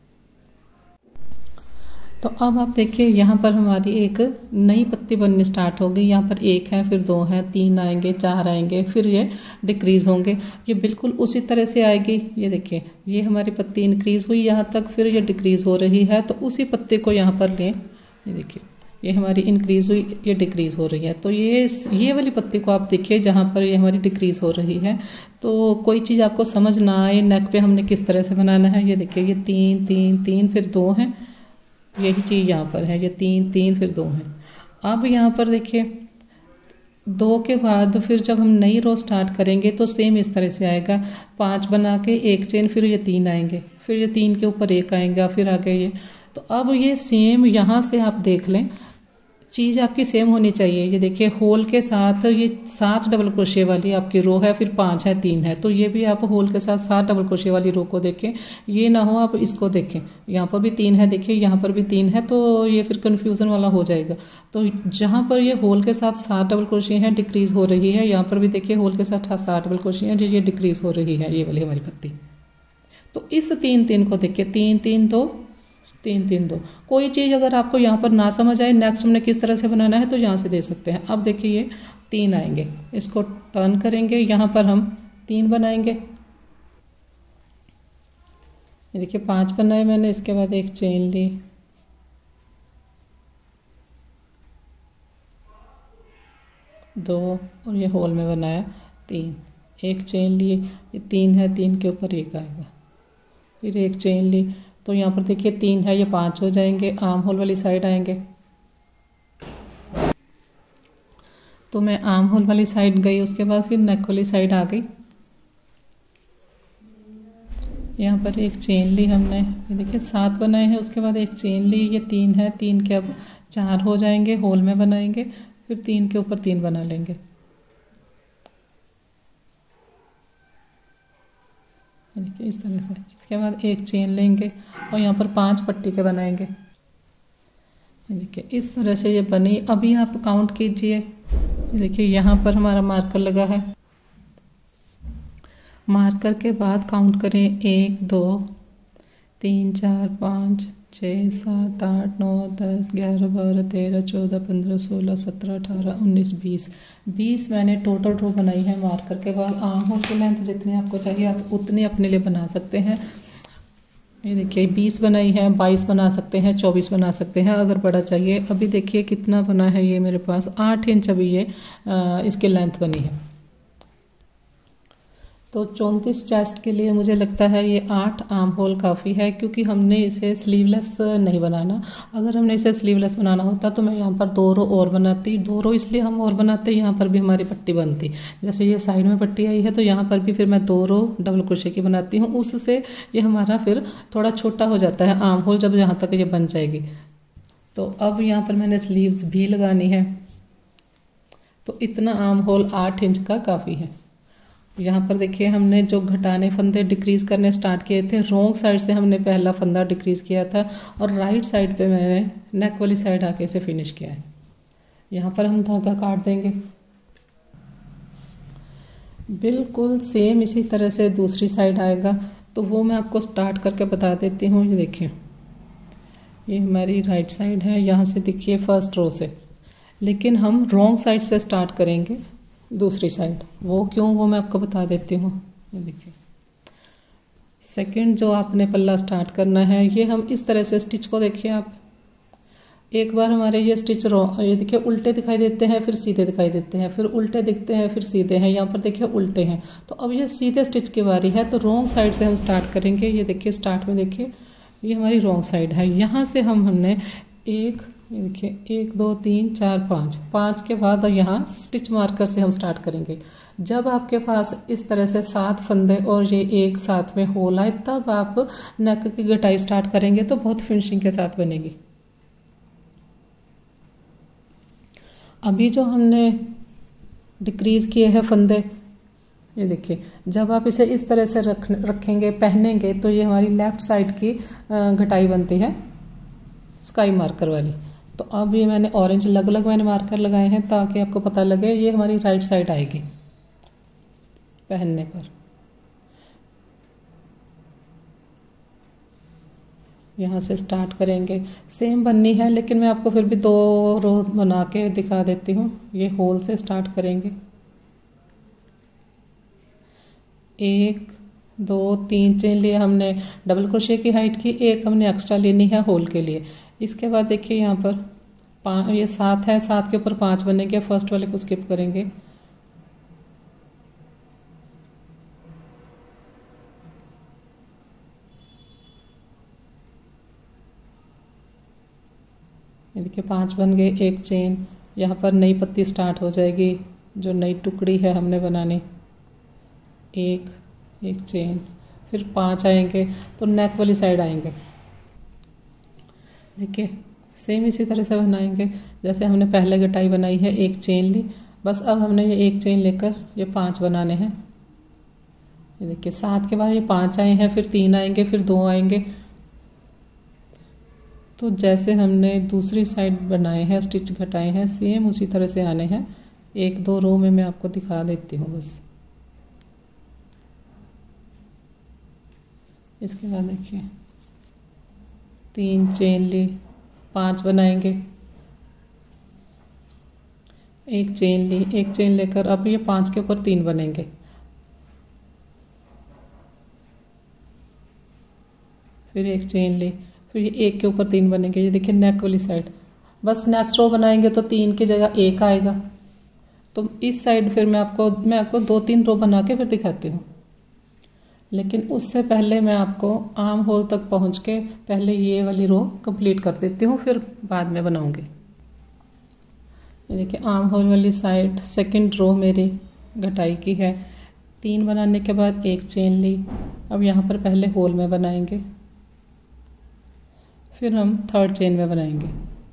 तो अब आप देखिए यहाँ पर हमारी एक नई पत्ती बननी स्टार्ट हो गई। यहाँ पर एक है, फिर दो हैं, तीन आएंगे, चार आएंगे, फिर ये डिक्रीज़ होंगे। ये बिल्कुल उसी तरह से आएगी। ये देखिए ये हमारी पत्ती इंक्रीज़ हुई यहाँ तक, फिर ये डिक्रीज़ हो रही है। तो उसी पत्ती को यहाँ पर लें। ये देखिए ये हमारी इंक्रीज़ हुई, ये डिक्रीज़ हो रही है। तो ये ये वाली पत्ती को आप देखिए जहाँ पर ये हमारी डिक्रीज़ हो रही है। तो कोई चीज़ आपको समझ ना आए नेक पे हमने किस तरह से बनाना है, ये देखिए ये तीन तीन तीन, फिर दो हैं, यही चीज़ यहाँ पर है। ये तीन तीन, फिर दो हैं। अब यहाँ पर देखिए दो के बाद फिर जब हम नई रो स्टार्ट करेंगे तो सेम इस तरह से आएगा। पांच बना के एक चेन, फिर ये तीन आएंगे, फिर ये तीन के ऊपर एक आएगा, फिर आगे ये। तो अब ये सेम यहाँ से आप देख लें, चीज़ आपकी सेम होनी चाहिए। ये देखिए होल के साथ ये सात डबल क्रोशिया वाली आपकी रो है, फिर पांच है, तीन है। तो ये भी आप होल के साथ सात डबल क्रोशिया वाली रो को देखें। ये ना हो आप इसको देखें, यहाँ पर भी तीन है, देखिए यहाँ पर भी तीन है, तो ये फिर कन्फ्यूज़न वाला हो जाएगा। तो जहाँ पर ये होल के साथ सात डबल क्रोशिया है, डिक्रीज़ हो रही है। यहाँ पर भी देखिए होल के साथ सात डबल क्रोशिया है, ये डिक्रीज़ हो रही है, ये वाली हमारी पत्ती। तो इस तीन तीन को देखिए, तीन तीन दो, तीन तीन दो। कोई चीज़ अगर आपको यहाँ पर ना समझ आए नेक्स्ट हमने किस तरह से बनाना है तो यहाँ से दे सकते हैं। अब देखिए ये तीन आएंगे, इसको टर्न करेंगे, यहाँ पर हम तीन बनाएंगे। ये देखिए पांच बनाए मैंने, इसके बाद एक चेन ली, दो, और ये होल में बनाया तीन, एक चेन लिए, ये तीन है, तीन के ऊपर एक आएगा, फिर एक चेन ली। तो यहाँ पर देखिए तीन है, ये पांच हो जाएंगे, आर्म होल वाली साइड आएंगे। तो मैं आर्म होल वाली साइड गई, उसके बाद फिर नेक वाली साइड आ गई। यहाँ पर एक चेन ली हमने, ये देखिए सात बनाए हैं, उसके बाद एक चेन ली, ये तीन है, तीन के अब चार हो जाएंगे, होल में बनाएंगे, फिर तीन के ऊपर तीन बना लेंगे। देखिए इस तरह से। इसके बाद एक चेन लेंगे और यहाँ पर पांच पट्टी के बनाएंगे। देखिए इस तरह से ये बनी। अभी आप काउंट कीजिए, देखिए यहाँ पर हमारा मार्कर लगा है। मार्कर के बाद काउंट करें, एक दो तीन चार पाँच छः सात आठ नौ दस ग्यारह बारह तेरह चौदह पंद्रह सोलह सत्रह अठारह उन्नीस बीस। बीस मैंने टोटल रो बनाई है। मार्कर के बाद आर्म होल की लेंथ जितनी आपको चाहिए आप उतनी अपने लिए बना सकते हैं। ये देखिए बीस बनाई है, बाईस बना सकते हैं, चौबीस बना सकते हैं अगर बड़ा चाहिए। अभी देखिए कितना बना है, ये मेरे पास आठ इंच अभी ये आ, इसकी लेंथ बनी है। तो चौंतीस चेस्ट के लिए मुझे लगता है ये आठ आर्म होल काफ़ी है, क्योंकि हमने इसे स्लीवलेस नहीं बनाना। अगर हमने इसे स्लीवलेस बनाना होता तो मैं यहाँ पर दो रो और बनाती। दो रो इसलिए हम और बनाते, यहाँ पर भी हमारी पट्टी बनती। जैसे ये साइड में पट्टी आई है तो यहाँ पर भी फिर मैं दो रो डबल क्रोशे की बनाती हूँ, उससे ये हमारा फिर थोड़ा छोटा हो जाता है आर्म होल जब यहाँ तक ये बन जाएगी। तो अब यहाँ पर मैंने स्लीव्स भी लगानी है, तो इतना आर्म होल आठ इंच का काफ़ी है। यहाँ पर देखिए हमने जो घटाने फंदे डिक्रीज़ करने स्टार्ट किए थे, रॉन्ग साइड से हमने पहला फंदा डिक्रीज़ किया था और राइट साइड पे मैंने नेक वाली साइड आके इसे फिनिश किया है। यहाँ पर हम धागा काट देंगे। बिल्कुल सेम इसी तरह से दूसरी साइड आएगा, तो वो मैं आपको स्टार्ट करके बता देती हूँ। ये देखिए ये हमारी राइट साइड है, यहाँ से देखिए फर्स्ट रो से, लेकिन हम रॉन्ग साइड से स्टार्ट करेंगे दूसरी साइड। वो क्यों, वो मैं आपको बता देती हूँ। ये देखिए सेकंड जो आपने पल्ला स्टार्ट करना है, ये हम इस तरह से स्टिच को देखिए आप, एक बार हमारे ये स्टिच रो ये देखिए उल्टे दिखाई देते हैं, फिर सीधे दिखाई देते हैं, फिर उल्टे दिखते हैं, फिर सीधे हैं, यहाँ पर देखिए उल्टे हैं। तो अब ये सीधे स्टिच की बारी है, तो रॉन्ग साइड से हम स्टार्ट करेंगे। ये देखिए स्टार्ट में देखिए ये हमारी रॉन्ग साइड है। यहाँ से हम हमने एक ये देखिए एक दो तीन चार पाँच पाँच के बाद और यहाँ स्टिच मार्कर से हम स्टार्ट करेंगे। जब आपके पास इस तरह से सात फंदे और ये एक साथ में होल आए, तब आप नेक की गटाई स्टार्ट करेंगे तो बहुत फिनिशिंग के साथ बनेगी। अभी जो हमने डिक्रीज किए हैं फंदे, ये देखिए जब आप इसे इस तरह से रख रखेंगे पहनेंगे तो ये हमारी लेफ़्ट साइड की घटाई बनती है स्काई मार्कर वाली। तो अब ये मैंने ऑरेंज अलग अलग मैंने मार्कर लगाए हैं ताकि आपको पता लगे ये हमारी राइट साइड आएगी पहनने पर। यहाँ से स्टार्ट करेंगे, सेम बननी है लेकिन मैं आपको फिर भी दो रो बना के दिखा देती हूँ। ये होल से स्टार्ट करेंगे, एक दो तीन चेन लिए हमने डबल क्रोशे की हाइट की, एक हमने एक्स्ट्रा लेनी है होल के लिए। इसके बाद देखिए यहाँ पर पाँच, ये सात है, सात के ऊपर पाँच बनेंगे, फर्स्ट वाले को स्किप करेंगे। ये देखिए पांच बन गए, एक चेन, यहाँ पर नई पत्ती स्टार्ट हो जाएगी जो नई टुकड़ी है हमने बनानी, एक एक चेन, फिर पांच आएंगे तो नेक वाली साइड आएंगे। देखिए सेम इसी तरह से बनाएंगे जैसे हमने पहले गटाई बनाई है, एक चेन ली, बस अब हमने ये एक चेन लेकर ये पांच बनाने हैं। ये देखिए सात के बाद ये पांच आए हैं, फिर तीन आएंगे, फिर दो आएंगे। तो जैसे हमने दूसरी साइड बनाए हैं स्टिच घटाए हैं, सेम उसी तरह से आने हैं। एक दो रो में मैं आपको दिखा देती हूँ बस। इसके बाद देखिए तीन चेन ली, पांच बनाएंगे, एक चेन ली, एक चेन लेकर अब ये पांच के ऊपर तीन बनेंगे, फिर एक चेन ली, फिर ये एक के ऊपर तीन बनेंगे। ये देखिए नेक वाली साइड, बस नेक्स्ट रो बनाएंगे तो तीन की जगह एक आएगा। तो इस साइड फिर मैं आपको मैं आपको दो तीन रो बना के फिर दिखाती हूँ, लेकिन उससे पहले मैं आपको आर्म होल तक पहुँच के पहले ये वाली रो कंप्लीट कर देती हूँ, फिर बाद में बनाऊँगी। ये देखिए आर्म होल वाली साइड सेकंड रो मेरी घटाई की है। तीन बनाने के बाद एक चेन ली, अब यहाँ पर पहले होल में बनाएंगे, फिर हम थर्ड चेन में बनाएंगे।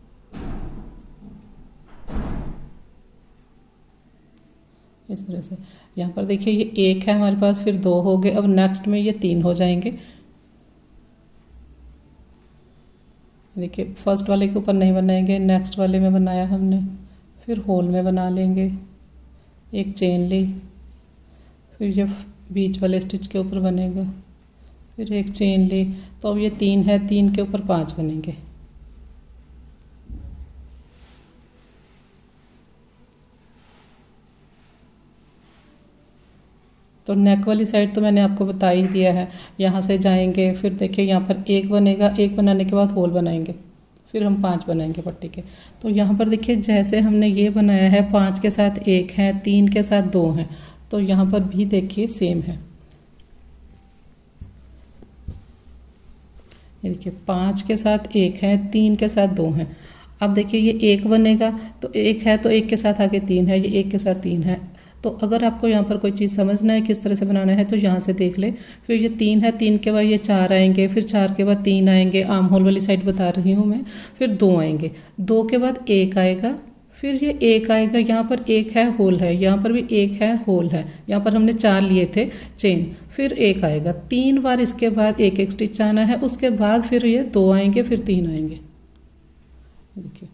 इस तरह से यहाँ पर देखिए ये एक है हमारे पास, फिर दो हो गए, अब नेक्स्ट में ये तीन हो जाएंगे। देखिए फर्स्ट वाले के ऊपर नहीं बनाएंगे, नेक्स्ट वाले में बनाया हमने, फिर होल में बना लेंगे, एक चेन ली, फिर ये बीच वाले स्टिच के ऊपर बनेगा, फिर एक चेन ली। तो अब ये तीन है, तीन के ऊपर पांच बनेंगे। तो नेक वाली साइड तो मैंने आपको बता ही दिया है। यहाँ से जाएंगे, फिर देखिए यहाँ पर एक बनेगा, एक बनाने के बाद होल बनाएंगे, फिर हम पांच बनाएंगे पट्टी के। तो यहाँ पर देखिए जैसे हमने ये बनाया है, पांच के साथ एक है, तीन के साथ दो हैं, तो यहाँ पर भी देखिए सेम है। ये देखिए पाँच के साथ एक है, तीन के साथ दो हैं। अब देखिए ये एक बनेगा तो एक है, तो एक के साथ आगे तीन है, ये एक के साथ तीन है। तो अगर आपको यहाँ पर कोई चीज़ समझना है किस तरह से बनाना है तो यहाँ से देख ले। फिर ये तीन है, तीन के बाद ये चार आएंगे, फिर चार के बाद तीन आएंगे, आर्म होल वाली साइड बता रही हूँ मैं। फिर दो आएंगे, दो के बाद एक आएगा, फिर ये एक आएगा, यहाँ पर एक है होल है, यहाँ पर भी एक है होल है, यहाँ पर हमने चार लिए थे चेन, फिर एक आएगा, तीन बार इसके बाद एक एक स्टिच आना है, उसके बाद फिर ये दो आएंगे, फिर तीन आएंगे। देखिए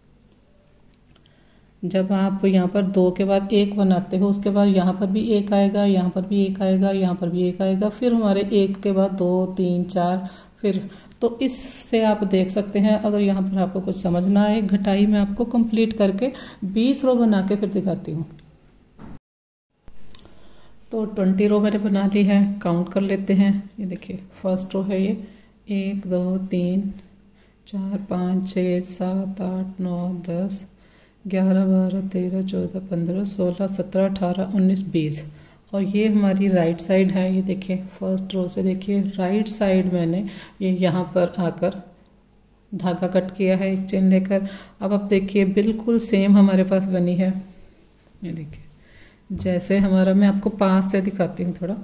जब आप यहाँ पर दो के बाद एक बनाते हो, उसके बाद यहाँ पर भी एक आएगा, यहाँ पर भी एक आएगा, यहाँ पर भी एक आएगा, फिर हमारे एक के बाद दो तीन चार, फिर तो इससे आप देख सकते हैं। अगर यहाँ पर आपको कुछ समझना आए, घटाई मैं आपको कंप्लीट करके बीस रो बना के फिर दिखाती हूँ। तो ट्वेंटी रो मैंने बना ली है, काउंट कर लेते हैं। ये देखिए फर्स्ट रो है ये, एक दो तीन चार पाँच छः सात आठ नौ दस ग्यारह बारह तेरह चौदह पंद्रह सोलह सत्रह अठारह उन्नीस बीस। और ये हमारी राइट साइड है। ये देखिए फर्स्ट रो से देखिए राइट साइड मैंने ये यहाँ पर आकर धागा कट किया है एक चेन लेकर। अब आप देखिए बिल्कुल सेम हमारे पास बनी है। ये देखिए जैसे हमारा, मैं आपको पास से दिखाती हूँ थोड़ा।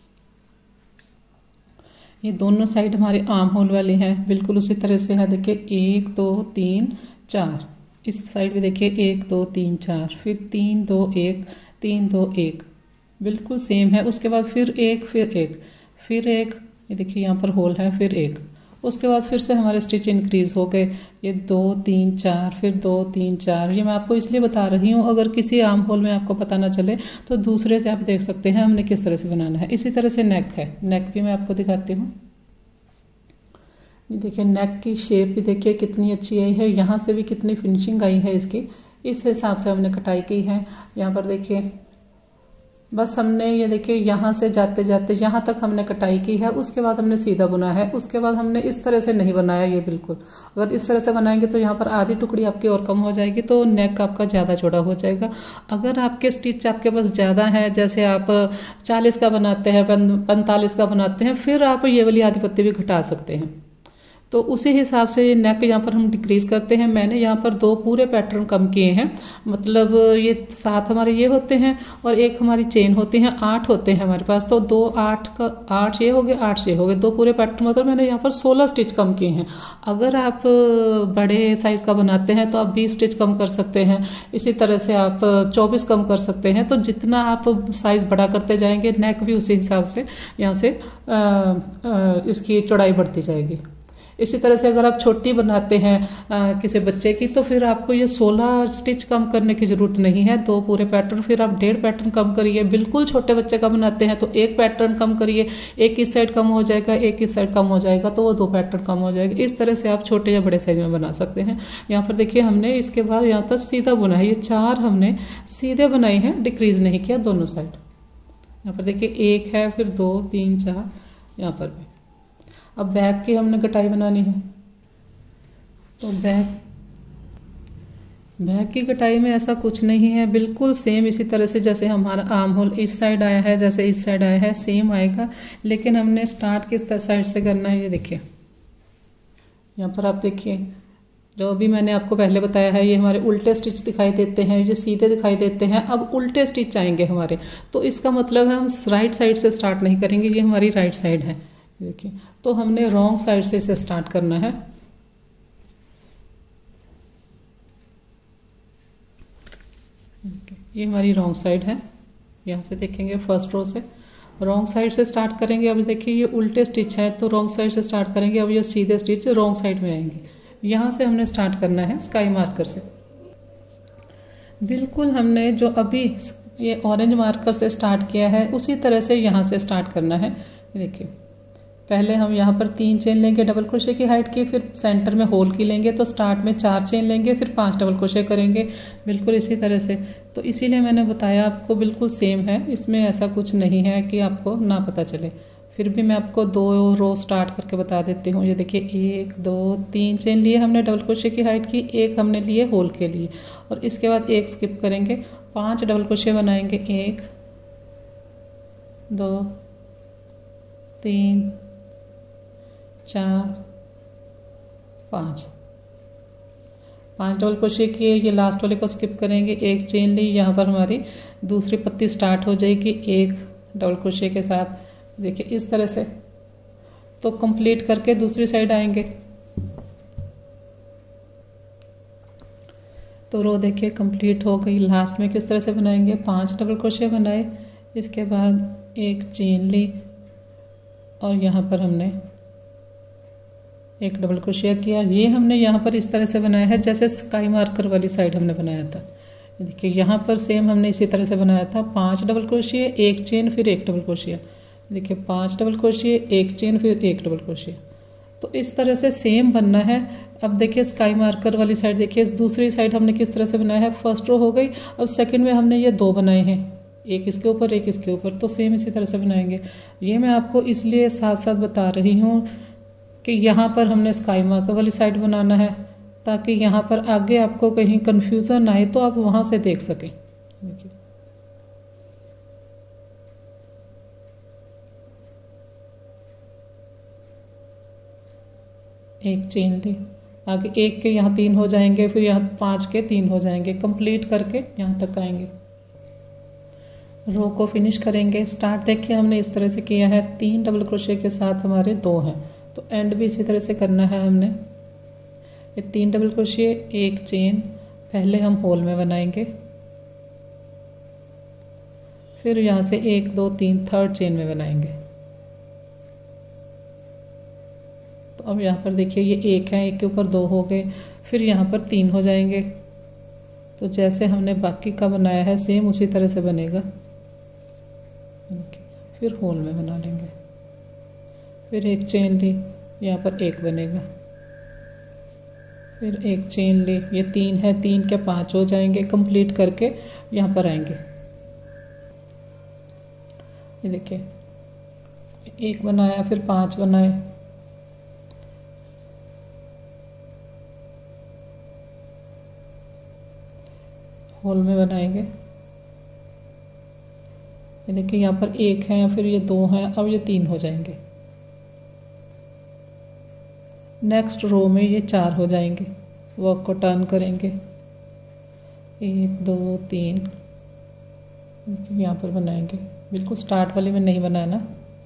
ये दोनों साइड हमारे आर्म होल वाली हैं, बिल्कुल उसी तरह से है। देखिए एक दो तीन चार, इस साइड भी देखिए एक दो तीन चार, फिर तीन दो एक, तीन दो एक, बिल्कुल सेम है। उसके बाद फिर एक, फिर एक, फिर एक, ये देखिए यहाँ पर होल है, फिर एक। उसके बाद फिर से हमारे स्टिच इंक्रीज हो गए, ये दो तीन चार, फिर दो तीन चार। ये मैं आपको इसलिए बता रही हूँ, अगर किसी आर्म होल में आपको पता ना चले तो दूसरे से आप देख सकते हैं हमने किस तरह से बनाना है। इसी तरह से नेक है, नेक भी मैं आपको दिखाती हूँ। ये देखिए नेक की शेप भी देखिए कितनी अच्छी आई है, यहाँ से भी कितनी फिनिशिंग आई है इसकी, इस हिसाब से हमने कटाई की है। यहाँ पर देखिए बस हमने ये देखिए यहाँ से जाते जाते यहाँ तक हमने कटाई की है, उसके बाद हमने सीधा बुना है। उसके बाद हमने इस तरह से नहीं बनाया ये बिल्कुल, अगर इस तरह से बनाएंगे तो यहाँ पर आधी टुकड़ी आपकी और कम हो जाएगी, तो नेक आपका ज़्यादा चौड़ा हो जाएगा। अगर आपके स्टिच आपके पास ज़्यादा है, जैसे आप चालीस का बनाते हैं, पैंतालीस का बनाते हैं, फिर आप ये वाली आधी पत्ती भी घटा सकते हैं। तो उसी हिसाब से ये नेक यहाँ पर हम डिक्रीज करते हैं। मैंने यहाँ पर दो पूरे पैटर्न कम किए हैं, मतलब ये सात हमारे ये होते हैं और एक हमारी चेन होती है, आठ होते हैं हमारे पास। तो दो आठ का आठ ये हो गए, आठ ये हो गए, दो पूरे पैटर्न, मतलब मैंने यहाँ पर सोलह स्टिच कम किए हैं। अगर आप बड़े साइज का बनाते हैं तो आप बीस स्टिच कम कर सकते हैं, इसी तरह से आप चौबीस कम कर सकते हैं। तो जितना आप साइज बड़ा करते जाएंगे नेक भी उसी हिसाब से यहाँ से आ, आ, इसकी चौड़ाई बढ़ती जाएगी। इसी तरह से अगर आप छोटी बनाते हैं आ, किसी बच्चे की, तो फिर आपको ये सोलह स्टिच कम करने की ज़रूरत नहीं है, दो पूरे पैटर्न, फिर आप डेढ़ पैटर्न कम करिए। बिल्कुल छोटे बच्चे का बनाते हैं तो एक पैटर्न कम करिए, एक इस साइड कम हो जाएगा, एक इस साइड कम हो जाएगा, तो वो दो पैटर्न कम हो जाएगा। इस तरह से आप छोटे या बड़े साइज में बना सकते हैं। यहाँ पर देखिए हमने इसके बाद यहाँ तक सीधा बुना है, ये चार हमने सीधे बनाई हैं, डिक्रीज नहीं किया दोनों साइड। यहाँ पर देखिए एक है, फिर दो तीन चार, यहाँ पर भी। अब बैक की हमने कटाई बनानी है, तो बैक बैक की कटाई में ऐसा कुछ नहीं है, बिल्कुल सेम इसी तरह से जैसे हमारा आर्म होल इस साइड आया है, जैसे इस साइड आया है, सेम आएगा। लेकिन हमने स्टार्ट किस साइड से करना है, ये देखिए यहाँ पर आप देखिए, जो अभी मैंने आपको पहले बताया है, ये हमारे उल्टे स्टिच दिखाई देते हैं, ये सीधे दिखाई देते हैं। अब उल्टे स्टिच आएंगे हमारे, तो इसका मतलब है हम राइट साइड से स्टार्ट नहीं करेंगे। ये हमारी राइट साइड है, देखिए, तो हमने रॉन्ग साइड से इसे स्टार्ट करना है। ये हमारी रॉन्ग साइड है, यहाँ से देखेंगे फर्स्ट रो से रॉन्ग साइड से स्टार्ट करेंगे। अब देखिए ये उल्टे स्टिच है, तो रॉन्ग साइड से स्टार्ट करेंगे। अब ये सीधे स्टिच रॉन्ग साइड में आएंगे, यहाँ से हमने स्टार्ट करना है स्काई मार्कर से। बिल्कुल हमने जो अभी ये ऑरेंज मार्कर से स्टार्ट किया है, उसी तरह से यहाँ से स्टार्ट करना है। देखिए पहले हम यहाँ पर तीन चेन लेंगे डबल क्रोशे की हाइट की, फिर सेंटर में होल की लेंगे, तो स्टार्ट में चार चेन लेंगे, फिर पांच डबल क्रोशे करेंगे, बिल्कुल इसी तरह से। तो इसीलिए मैंने बताया आपको बिल्कुल सेम है, इसमें ऐसा कुछ नहीं है कि आपको ना पता चले। फिर भी मैं आपको दो रो स्टार्ट करके बता देती हूँ। ये देखिए एक दो तीन चेन लिए हमने डबल क्रोशे की हाइट की, एक हमने लिए होल के लिए, और इसके बाद एक स्किप करेंगे, पाँच डबल क्रोशे बनाएंगे, एक दो तीन चार पाँच, पांच डबल क्रोशे किए, ये लास्ट वाले को स्किप करेंगे, एक चेन ली, यहाँ पर हमारी दूसरी पत्ती स्टार्ट हो जाएगी एक डबल क्रोशे के साथ। देखिए इस तरह से, तो कंप्लीट करके दूसरी साइड आएंगे। तो रो देखिए कंप्लीट हो गई। लास्ट में किस तरह से बनाएंगे, पांच डबल क्रोशे बनाए, इसके बाद एक चेन ली और यहाँ पर हमने एक डबल क्रोशिया किया। ये हमने यहाँ पर इस तरह से बनाया है जैसे स्काई मार्कर वाली साइड हमने बनाया था। देखिए यहाँ पर सेम हमने इसी तरह से बनाया था, पांच डबल क्रोशिया, एक चेन, फिर एक डबल क्रोशिया। देखिए पांच डबल क्रोशिया, एक चेन, फिर एक डबल क्रोशिया। तो इस तरह से सेम बनना है। अब देखिए स्काई मार्कर वाली साइड देखिए, दूसरी साइड हमने किस तरह से बनाया है, फर्स्ट रो हो गई। अब सेकंड में हमने ये दो बनाए हैं, एक इसके ऊपर एक इसके ऊपर, तो सेम इसी तरह से बनाएंगे। ये मैं आपको इसलिए साथ साथ बता रही हूँ कि यहाँ पर हमने स्काई मार्कर वाली साइड बनाना है, ताकि यहाँ पर आगे आपको कहीं कन्फ्यूज़न आए तो आप वहाँ से देख सकें। देखिए एक चेन ली, आगे एक के यहाँ तीन हो जाएंगे, फिर यहाँ पाँच के तीन हो जाएंगे, कंप्लीट करके यहाँ तक आएंगे। रो को फिनिश करेंगे। स्टार्ट देखिए हमने इस तरह से किया है, तीन डबल क्रोशे के साथ हमारे दो हैं, तो एंड भी इसी तरह से करना है हमने। ये तीन डबल क्रोशे एक चेन पहले हम होल में बनाएंगे, फिर यहाँ से एक दो तीन थर्ड चेन में बनाएंगे। तो अब यहाँ पर देखिए ये एक है, एक के ऊपर दो हो गए, फिर यहाँ पर तीन हो जाएंगे। तो जैसे हमने बाकी का बनाया है सेम उसी तरह से बनेगा। फिर होल में बना लेंगे, फिर एक चेन ली, यहाँ पर एक बनेगा, फिर एक चेन ली, ये तीन है, तीन के पाँच हो जाएंगे, कंप्लीट करके यहाँ पर आएंगे। ये देखिए एक बनाया, फिर पांच बनाए, होल में बनाएंगे। ये देखिए यहाँ पर एक है, फिर ये दो हैं, अब ये तीन हो जाएंगे। नेक्स्ट रो में ये चार हो जाएंगे। वर्क को टर्न करेंगे, एक दो तीन, यहाँ पर बनाएंगे। बिल्कुल स्टार्ट वाले में नहीं बनाना,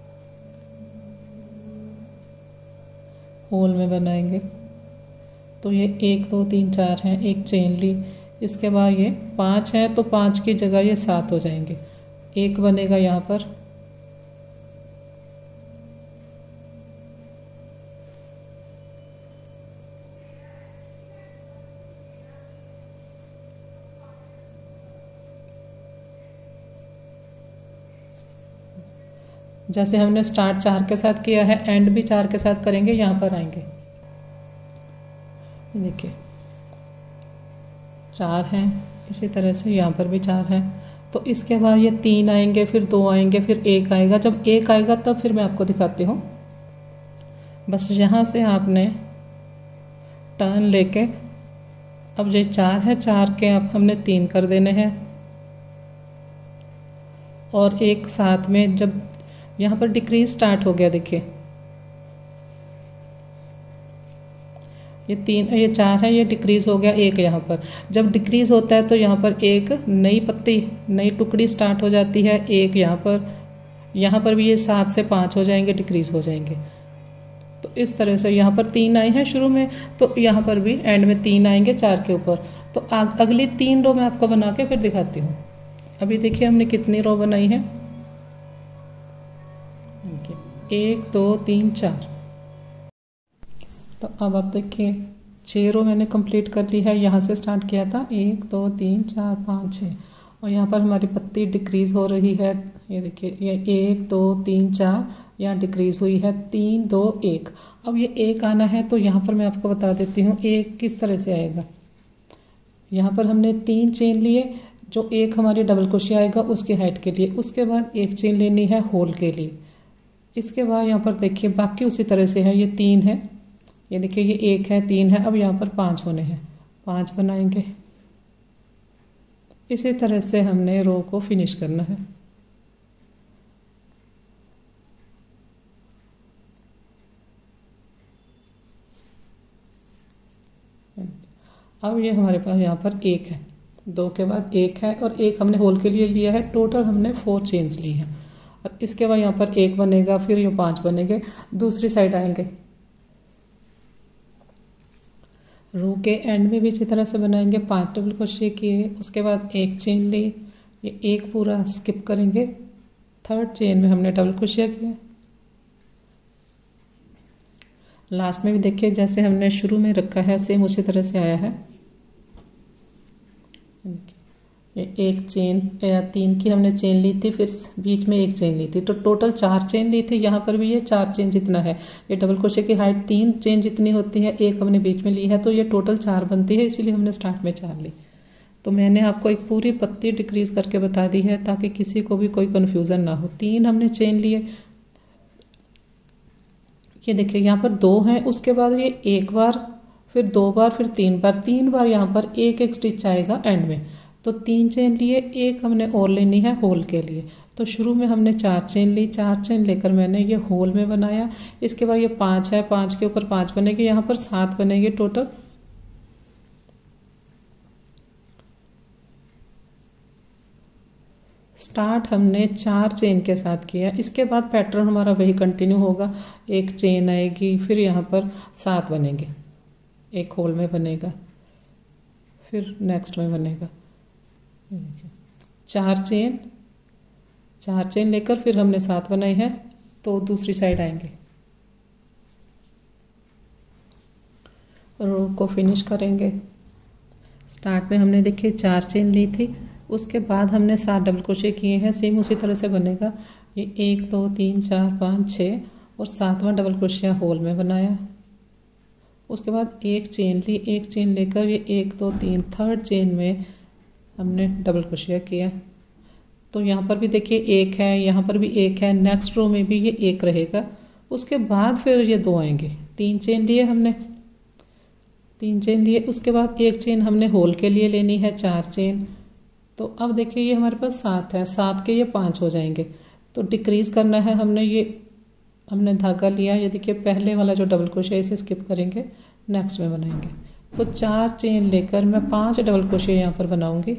होल में बनाएंगे। तो ये एक दो तीन चार हैं, एक चेन ली, इसके बाद ये पाँच है, तो पाँच की जगह ये सात हो जाएंगे, एक बनेगा यहाँ पर, जैसे हमने स्टार्ट चार के साथ किया है, एंड भी चार के साथ करेंगे। यहाँ पर आएंगे, देखिए चार हैं, इसी तरह से यहाँ पर भी चार हैं। तो इसके बाद ये तीन आएंगे, फिर दो आएंगे, फिर एक आएगा। जब एक आएगा तब फिर मैं आपको दिखाती हूँ। बस यहाँ से आपने टर्न लेके, अब ये चार है, चार के अब हमने तीन कर देने हैं, और एक साथ में जब यहाँ पर डिक्रीज स्टार्ट हो गया, देखिए ये तीन, ये चार है, ये डिक्रीज हो गया एक यहाँ पर। जब डिक्रीज होता है तो यहाँ पर एक नई पत्ती, नई टुकड़ी स्टार्ट हो जाती है, एक यहाँ पर, यहाँ पर भी ये सात से पाँच हो जाएंगे, डिक्रीज हो जाएंगे। तो इस तरह से यहाँ पर तीन आए हैं शुरू में, तो यहाँ पर भी एंड में तीन आएंगे चार के ऊपर। तो अगली तीन रो मैं आपको बना के फिर दिखाती हूँ। अभी देखिए हमने कितनी रो बनाई है, एक दो तीन चार। तो अब आप देखिए छः रो मैंने कंप्लीट कर ली है। यहाँ से स्टार्ट किया था, एक दो तीन चार पाँच छः, और यहाँ पर हमारी पत्ती डिक्रीज़ हो रही है। ये देखिए ये एक दो तीन चार, यहाँ डिक्रीज़ हुई है, तीन दो एक। अब ये एक आना है, तो यहाँ पर मैं आपको बता देती हूँ एक किस तरह से आएगा। यहाँ पर हमने तीन चेन लिए, जो एक हमारी डबल क्रोशे आएगा उसकी हाइट के लिए, उसके बाद एक चेन लेनी है होल के लिए। इसके बाद यहाँ पर देखिए बाकी उसी तरह से है, ये तीन है, ये देखिए ये एक है, तीन है, अब यहाँ पर पाँच होने हैं, पाँच बनाएंगे। इसी तरह से हमने रो को फिनिश करना है। अब ये हमारे पास यहाँ पर एक है, दो के बाद एक है, और एक हमने होल के लिए लिया है। टोटल हमने फोर चेन्स ली हैं, और इसके बाद यहाँ पर एक बनेगा, फिर ये पांच बनेंगे। दूसरी साइड आएंगे, रो के एंड में भी इसी तरह से बनाएंगे, पांच डबल क्रोशे किए, उसके बाद एक चेन ली, ये एक पूरा स्किप करेंगे, थर्ड चेन में हमने डबल क्रोशे किए। लास्ट में भी देखिए जैसे हमने शुरू में रखा है सेम उसी तरह से आया है। ये एक चेन या तीन की हमने चेन ली थी, फिर बीच में एक चेन ली थी, तो टोटल चार चेन ली थी। यहाँ पर भी ये चार चेन जितना है, ये डबल क्रोशे की हाइट तीन चेन जितनी होती है, एक हमने बीच में ली है, तो ये टोटल चार बनती है, इसीलिए हमने स्टार्ट में चार ली। तो मैंने आपको एक पूरी पत्ती डिक्रीज करके बता दी है ताकि किसी को भी कोई कन्फ्यूज़न ना हो। तीन हमने चेन लिए, ये देखिए यहाँ पर दो हैं, उसके बाद ये एक बार, फिर दो बार, फिर तीन बार, तीन बार यहाँ पर एक एक स्टिच आएगा एंड में। तो तीन चेन लिए, एक हमने और लेनी है होल के लिए। तो शुरू में हमने चार चेन ली, चार चेन लेकर मैंने ये होल में बनाया। इसके बाद ये पाँच है, पाँच के ऊपर पाँच बनेंगे, यहाँ पर सात बनेंगे टोटल। स्टार्ट हमने चार चेन के साथ किया। इसके बाद पैटर्न हमारा वही कंटिन्यू होगा, एक चेन आएगी, फिर यहाँ पर सात बनेंगे, एक होल में बनेगा, फिर नेक्स्ट में बनेगा। चार चेन, चार चेन लेकर फिर हमने सात बनाई है, तो दूसरी साइड आएंगे, रो को फिनिश करेंगे। स्टार्ट में हमने देखिए चार चेन ली थी, उसके बाद हमने सात डबल क्रोशे किए हैं, सेम उसी तरह से बनेगा। ये एक दो तीन चार पाँच छः और सातवां डबल क्रोशिया होल में बनाया। उसके बाद एक चेन ली, एक चेन लेकर ये एक दो तीन थर्ड चेन में हमने डबल क्रोशिया किया। तो यहाँ पर भी देखिए एक है, यहाँ पर भी एक है, नेक्स्ट रो में भी ये एक रहेगा। उसके बाद फिर ये दो आएंगे, तीन चेन लिए हमने, तीन चेन लिए, उसके बाद एक चेन हमने होल के लिए लेनी है, चार चेन। तो अब देखिए ये हमारे पास सात है, सात के ये पाँच हो जाएंगे। तो डिक्रीज करना है हमने, ये हमने धागा लिया, ये देखिए पहले वाला जो डबल क्रोशिया इसे स्किप करेंगे, नेक्स्ट में बनाएंगे। तो चार चेन लेकर मैं पांच डबल क्रोशिया यहाँ पर बनाऊंगी।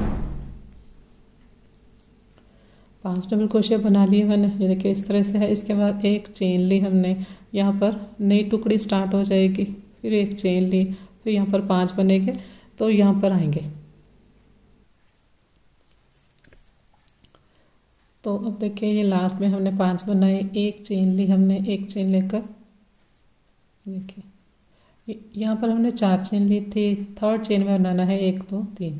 पांच डबल क्रोशिया बना लिए मैंने, ये देखिए इस तरह से है। इसके बाद एक चेन ली हमने, यहाँ पर नई टुकड़ी स्टार्ट हो जाएगी, फिर एक चेन ली, फिर यहाँ पर पांच बनेंगे, तो यहाँ पर आएंगे। तो अब देखिए ये लास्ट में हमने पांच बनाए, एक चेन ली हमने, एक चेन लेकर देखिए यहाँ पर हमने चार चेन ली थी, थर्ड चेन में बनाना है एक दो तीन।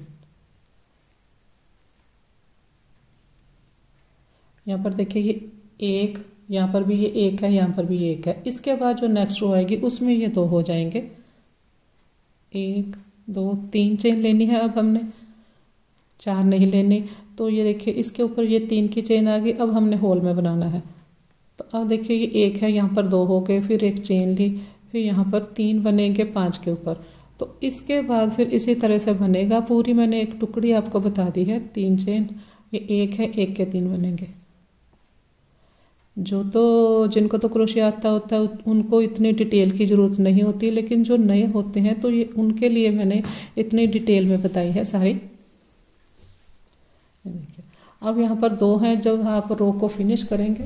यहाँ पर देखिए ये एक, यहाँ पर भी ये एक है, यहाँ पर भी ये एक है। इसके बाद जो नेक्स्ट रो आएगी उसमें ये दो हो जाएंगे, एक दो तीन चेन लेनी है अब हमने, चार नहीं लेनी। तो ये देखिए इसके ऊपर ये तीन की चेन आ गई, अब हमने होल में बनाना है। तो अब देखिए ये एक है, यहाँ पर दो हो गए, फिर एक चेन ली, फिर यहाँ पर तीन बनेंगे पाँच के ऊपर। तो इसके बाद फिर इसी तरह से बनेगा पूरी। मैंने एक टुकड़ी आपको बता दी है, तीन चेन, ये एक है, एक के तीन बनेंगे। जो तो जिनको तो क्रोशिया आता होता है उनको इतनी डिटेल की ज़रूरत नहीं होती, लेकिन जो नए होते हैं तो ये उनके लिए मैंने इतनी डिटेल में बताई है सारी। देखिए अब यहाँ पर दो हैं, जब आप रो को फिनिश करेंगे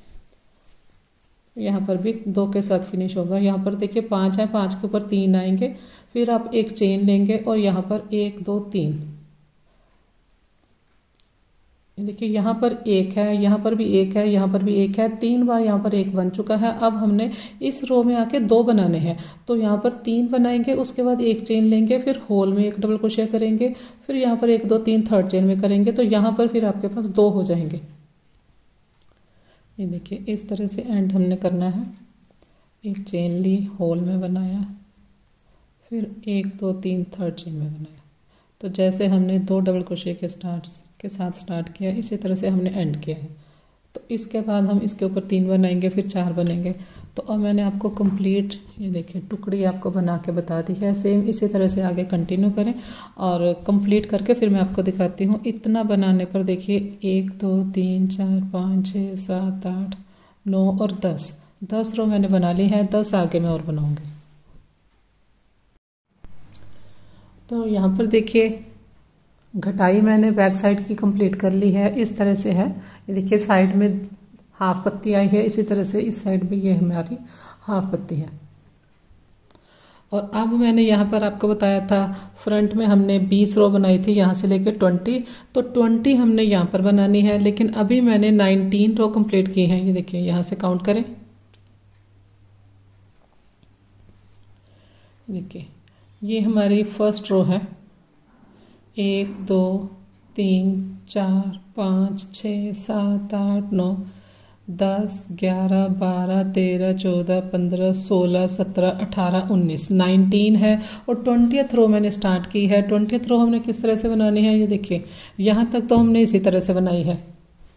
यहाँ पर भी दो के साथ फिनिश होगा। यहाँ पर देखिए पाँच है, पाँच के ऊपर तीन आएंगे, फिर आप एक चेन लेंगे और यहाँ पर एक दो तीन, देखिए यहाँ पर एक है, यहाँ पर भी एक है, यहाँ पर भी एक है, तीन बार यहाँ पर एक बन चुका है। अब हमने इस रो में आके दो बनाने हैं, तो यहाँ पर तीन बनाएंगे, उसके बाद एक चेन लेंगे, फिर होल में एक डबल क्रोशिया करेंगे, फिर यहाँ पर एक दो तीन थर्ड चेन में करेंगे, तो यहाँ पर फिर आपके पास दो हो जाएंगे। ये देखिए इस तरह से एंड हमने करना है। एक चेन ली, होल में बनाया, फिर एक दो तीन थर्ड चेन में बनाया। तो जैसे हमने दो डबल क्रोशिया के स्टार्ट के साथ स्टार्ट किया, इसी तरह से हमने एंड किया है। तो इसके बाद हम इसके ऊपर तीन बनाएंगे, फिर चार बनेंगे। तो अब मैंने आपको कंप्लीट ये देखिए टुकड़ी आपको बना के बता दी है। सेम इसी तरह से आगे कंटिन्यू करें और कंप्लीट करके फिर मैं आपको दिखाती हूँ। इतना बनाने पर देखिए एक दो तीन चार पाँच छः सात आठ नौ और दस, दस रो मैंने बना ली है, दस आगे मैं और बनाऊँगी। तो यहाँ पर देखिए घटाई मैंने बैक साइड की कंप्लीट कर ली है, इस तरह से है। ये देखिए साइड में हाफ पत्ती आई है, इसी तरह से इस साइड भी ये हमारी हाफ पत्ती है। और अब मैंने यहाँ पर आपको बताया था फ्रंट में हमने बीस रो बनाई थी, यहाँ से लेकर ट्वेंटी, तो ट्वेंटी हमने यहाँ पर बनानी है, लेकिन अभी मैंने नाइनटीन रो कंप्लीट की हैं। ये देखिए यहाँ से काउंट करें, देखिए ये हमारी फर्स्ट रो है, एक दो तीन चार पाँच छः सात आठ नौ, दस, ग्यारह, बारह, तेरह, चौदह, पंद्रह, सोलह, सत्रह, अठारह, उन्नीस, नाइनटीन है। और ट्वेंटियथ रो मैंने स्टार्ट की है। ट्वेंटियथ रो हमने किस तरह से बनानी है, ये देखिए यहाँ तक तो हमने इसी तरह से बनाई है।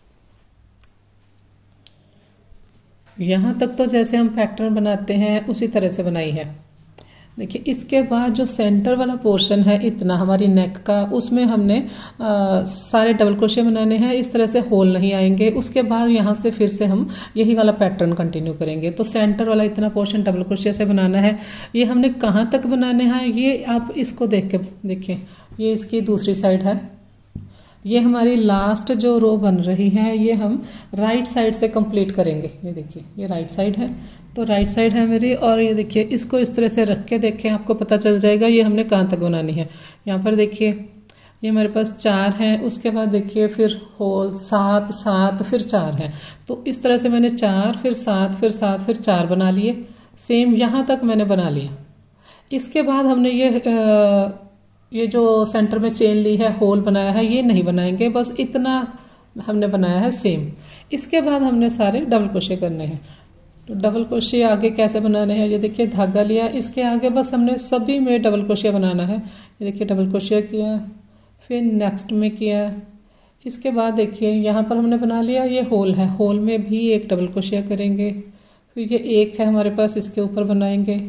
यहाँ तक तो जैसे हम पैटर्न बनाते हैं उसी तरह से बनाई है। देखिए इसके बाद जो सेंटर वाला पोर्शन है इतना हमारी नेक का, उसमें हमने आ, सारे डबल क्रोशिया बनाने हैं। इस तरह से होल नहीं आएंगे। उसके बाद यहाँ से फिर से हम यही वाला पैटर्न कंटिन्यू करेंगे। तो सेंटर वाला इतना पोर्शन डबल क्रोशिया से बनाना है। ये हमने कहाँ तक बनाने हैं ये आप इसको देख के देखिए, ये इसकी दूसरी साइड है। ये हमारी लास्ट जो रो बन रही है ये हम राइट साइड से कंप्लीट करेंगे। ये देखिए ये राइट साइड है, तो राइट साइड है मेरी। और ये देखिए इसको इस तरह से रख के देखें, आपको पता चल जाएगा ये हमने कहाँ तक बनानी है। यहाँ पर देखिए ये हमारे पास चार हैं, उसके बाद देखिए फिर होल सात, सात फिर चार है। तो इस तरह से मैंने चार फिर सात फिर सात फिर चार बना लिए। सेम यहाँ तक मैंने बना लिया। इसके बाद हमने ये आ, ये जो सेंटर में चेन ली है, होल बनाया है, ये नहीं बनाएंगे, बस इतना हमने बनाया है सेम। इसके बाद हमने सारे डबल क्रोशिया करने हैं। तो डबल क्रोशिया आगे कैसे बनाने हैं, ये देखिए धागा लिया, इसके आगे बस हमने सभी में डबल क्रोशिया बनाना है। ये देखिए डबल क्रोशिया किया, फिर नेक्स्ट में किया। इसके बाद देखिए यहाँ पर हमने बना लिया, ये होल है, होल में भी एक डबल क्रोशिया करेंगे। फिर ये एक है हमारे पास, इसके ऊपर बनाएंगे,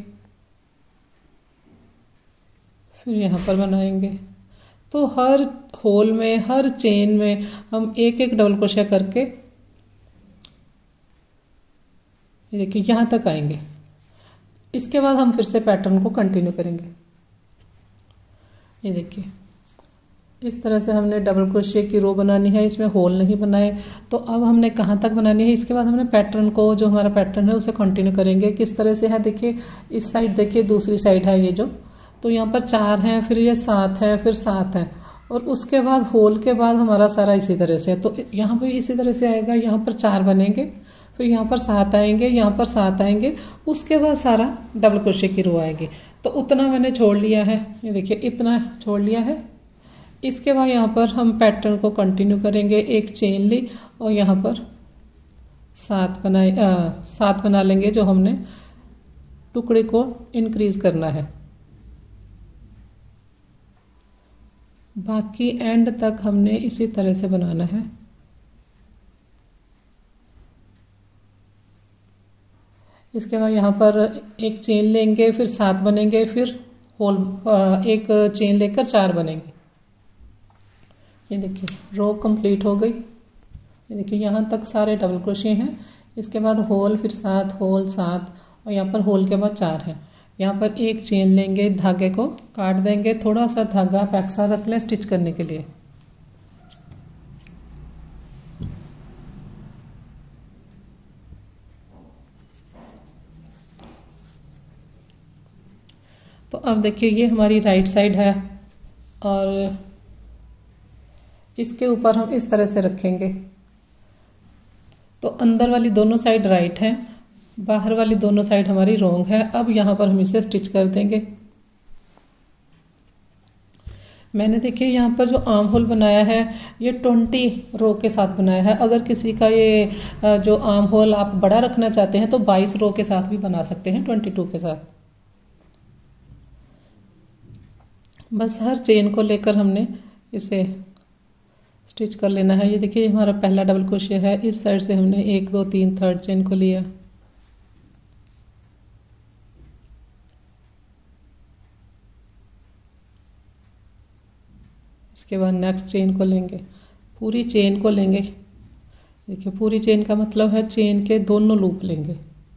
फिर यहाँ पर बनाएंगे। तो हर होल में, हर चेन में हम एक एक डबल क्रोशिया करके ये देखिए यहाँ तक आएंगे। इसके बाद हम फिर से पैटर्न को कंटिन्यू करेंगे। ये देखिए इस तरह से हमने डबल क्रोशिया की रो बनानी है, इसमें होल नहीं बनाए। तो अब हमने कहाँ तक बनानी है, इसके बाद हमने पैटर्न को, जो हमारा पैटर्न है उसे कंटिन्यू करेंगे। किस तरह से है देखिए, इस साइड देखिए, दूसरी साइड है ये जो, तो यहाँ पर चार हैं, फिर ये सात है, फिर सात है, और उसके बाद होल के बाद हमारा सारा इसी तरह से है। तो यहाँ पर इसी तरह से आएगा, यहाँ पर चार बनेंगे, फिर यहाँ पर सात आएंगे, यहाँ पर सात आएंगे, उसके बाद सारा डबल क्रोशिया की रो आएगी। तो उतना मैंने छोड़ लिया है, ये देखिए इतना छोड़ लिया है। इसके बाद यहाँ पर हम पैटर्न को कंटिन्यू करेंगे। एक चेन ली और यहाँ पर सात बनाए, सात बना लेंगे, जो हमने टुकड़े को इंक्रीज करना है। बाकी एंड तक हमने इसी तरह से बनाना है। इसके बाद यहाँ पर एक चेन लेंगे, फिर सात बनेंगे, फिर होल एक चेन लेकर चार बनेंगे। ये देखिए रो कंप्लीट हो गई। ये देखिए यहाँ तक सारे डबल क्रोशिया हैं। इसके बाद होल, फिर सात, होल, सात, और यहाँ पर होल के बाद चार है। यहाँ पर एक चेन लेंगे, धागे को काट देंगे, थोड़ा सा धागा आप एक्स्ट्रा रख लें स्टिच करने के लिए। तो अब देखिए ये हमारी राइट साइड है और इसके ऊपर हम इस तरह से रखेंगे। तो अंदर वाली दोनों साइड राइट है, बाहर वाली दोनों साइड हमारी रॉन्ग है। अब यहाँ पर हम इसे स्टिच कर देंगे। मैंने देखिए यहाँ पर जो आर्म होल बनाया है ये ट्वेंटी रो के साथ बनाया है। अगर किसी का ये जो आर्म होल आप बड़ा रखना चाहते हैं तो बाईस रो के साथ भी बना सकते हैं, ट्वेंटी टू के साथ। बस हर चेन को लेकर हमने इसे स्टिच कर लेना है। ये देखिए हमारा पहला डबल क्रोशिया है, इस साइड से हमने एक, दो, तीन, थर्ड चेन को लिया। इसके बाद नेक्स्ट चेन को लेंगे, पूरी चेन को लेंगे। देखिए पूरी चेन का मतलब है चेन के दोनों लूप लेंगे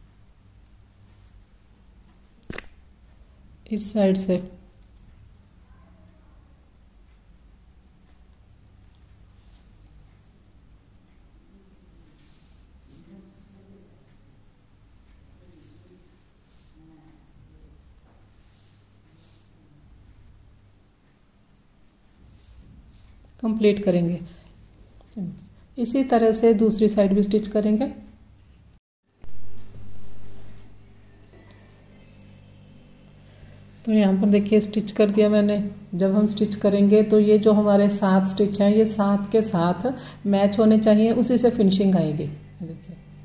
इस साइड से। कंप्लीट करेंगे। इसी तरह से दूसरी साइड भी स्टिच करेंगे। तो यहाँ पर देखिए स्टिच कर दिया मैंने। जब हम स्टिच करेंगे तो ये जो हमारे सात स्टिच हैं ये सात के साथ मैच होने चाहिए, उसी से फिनिशिंग आएगी। देखिए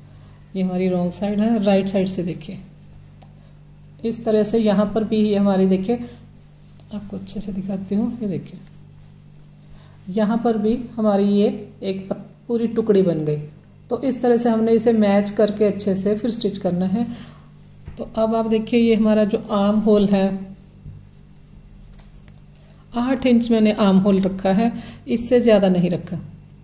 ये हमारी रॉन्ग साइड है। राइट साइड से देखिए इस तरह से, यहाँ पर भी ये हमारी देखिए, आपको अच्छे से दिखाती हूँ, ये देखिए यहाँ पर भी हमारी ये एक पूरी टुकड़ी बन गई। तो इस तरह से हमने इसे मैच करके अच्छे से फिर स्टिच करना है। तो अब आप देखिए ये हमारा जो आर्म होल है, आठ इंच मैंने आर्म होल रखा है, इससे ज़्यादा नहीं रखा।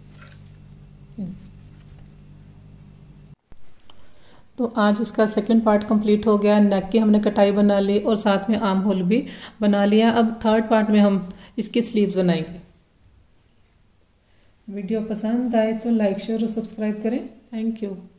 तो आज इसका सेकंड पार्ट कंप्लीट हो गया। नेक की हमने कटाई बना ली और साथ में आर्म होल भी बना लिया। अब थर्ड पार्ट में हम इसकी स्लीव्स बनाएंगे। वीडियो पसंद आए तो लाइक शेयर और सब्सक्राइब करें। Thank you.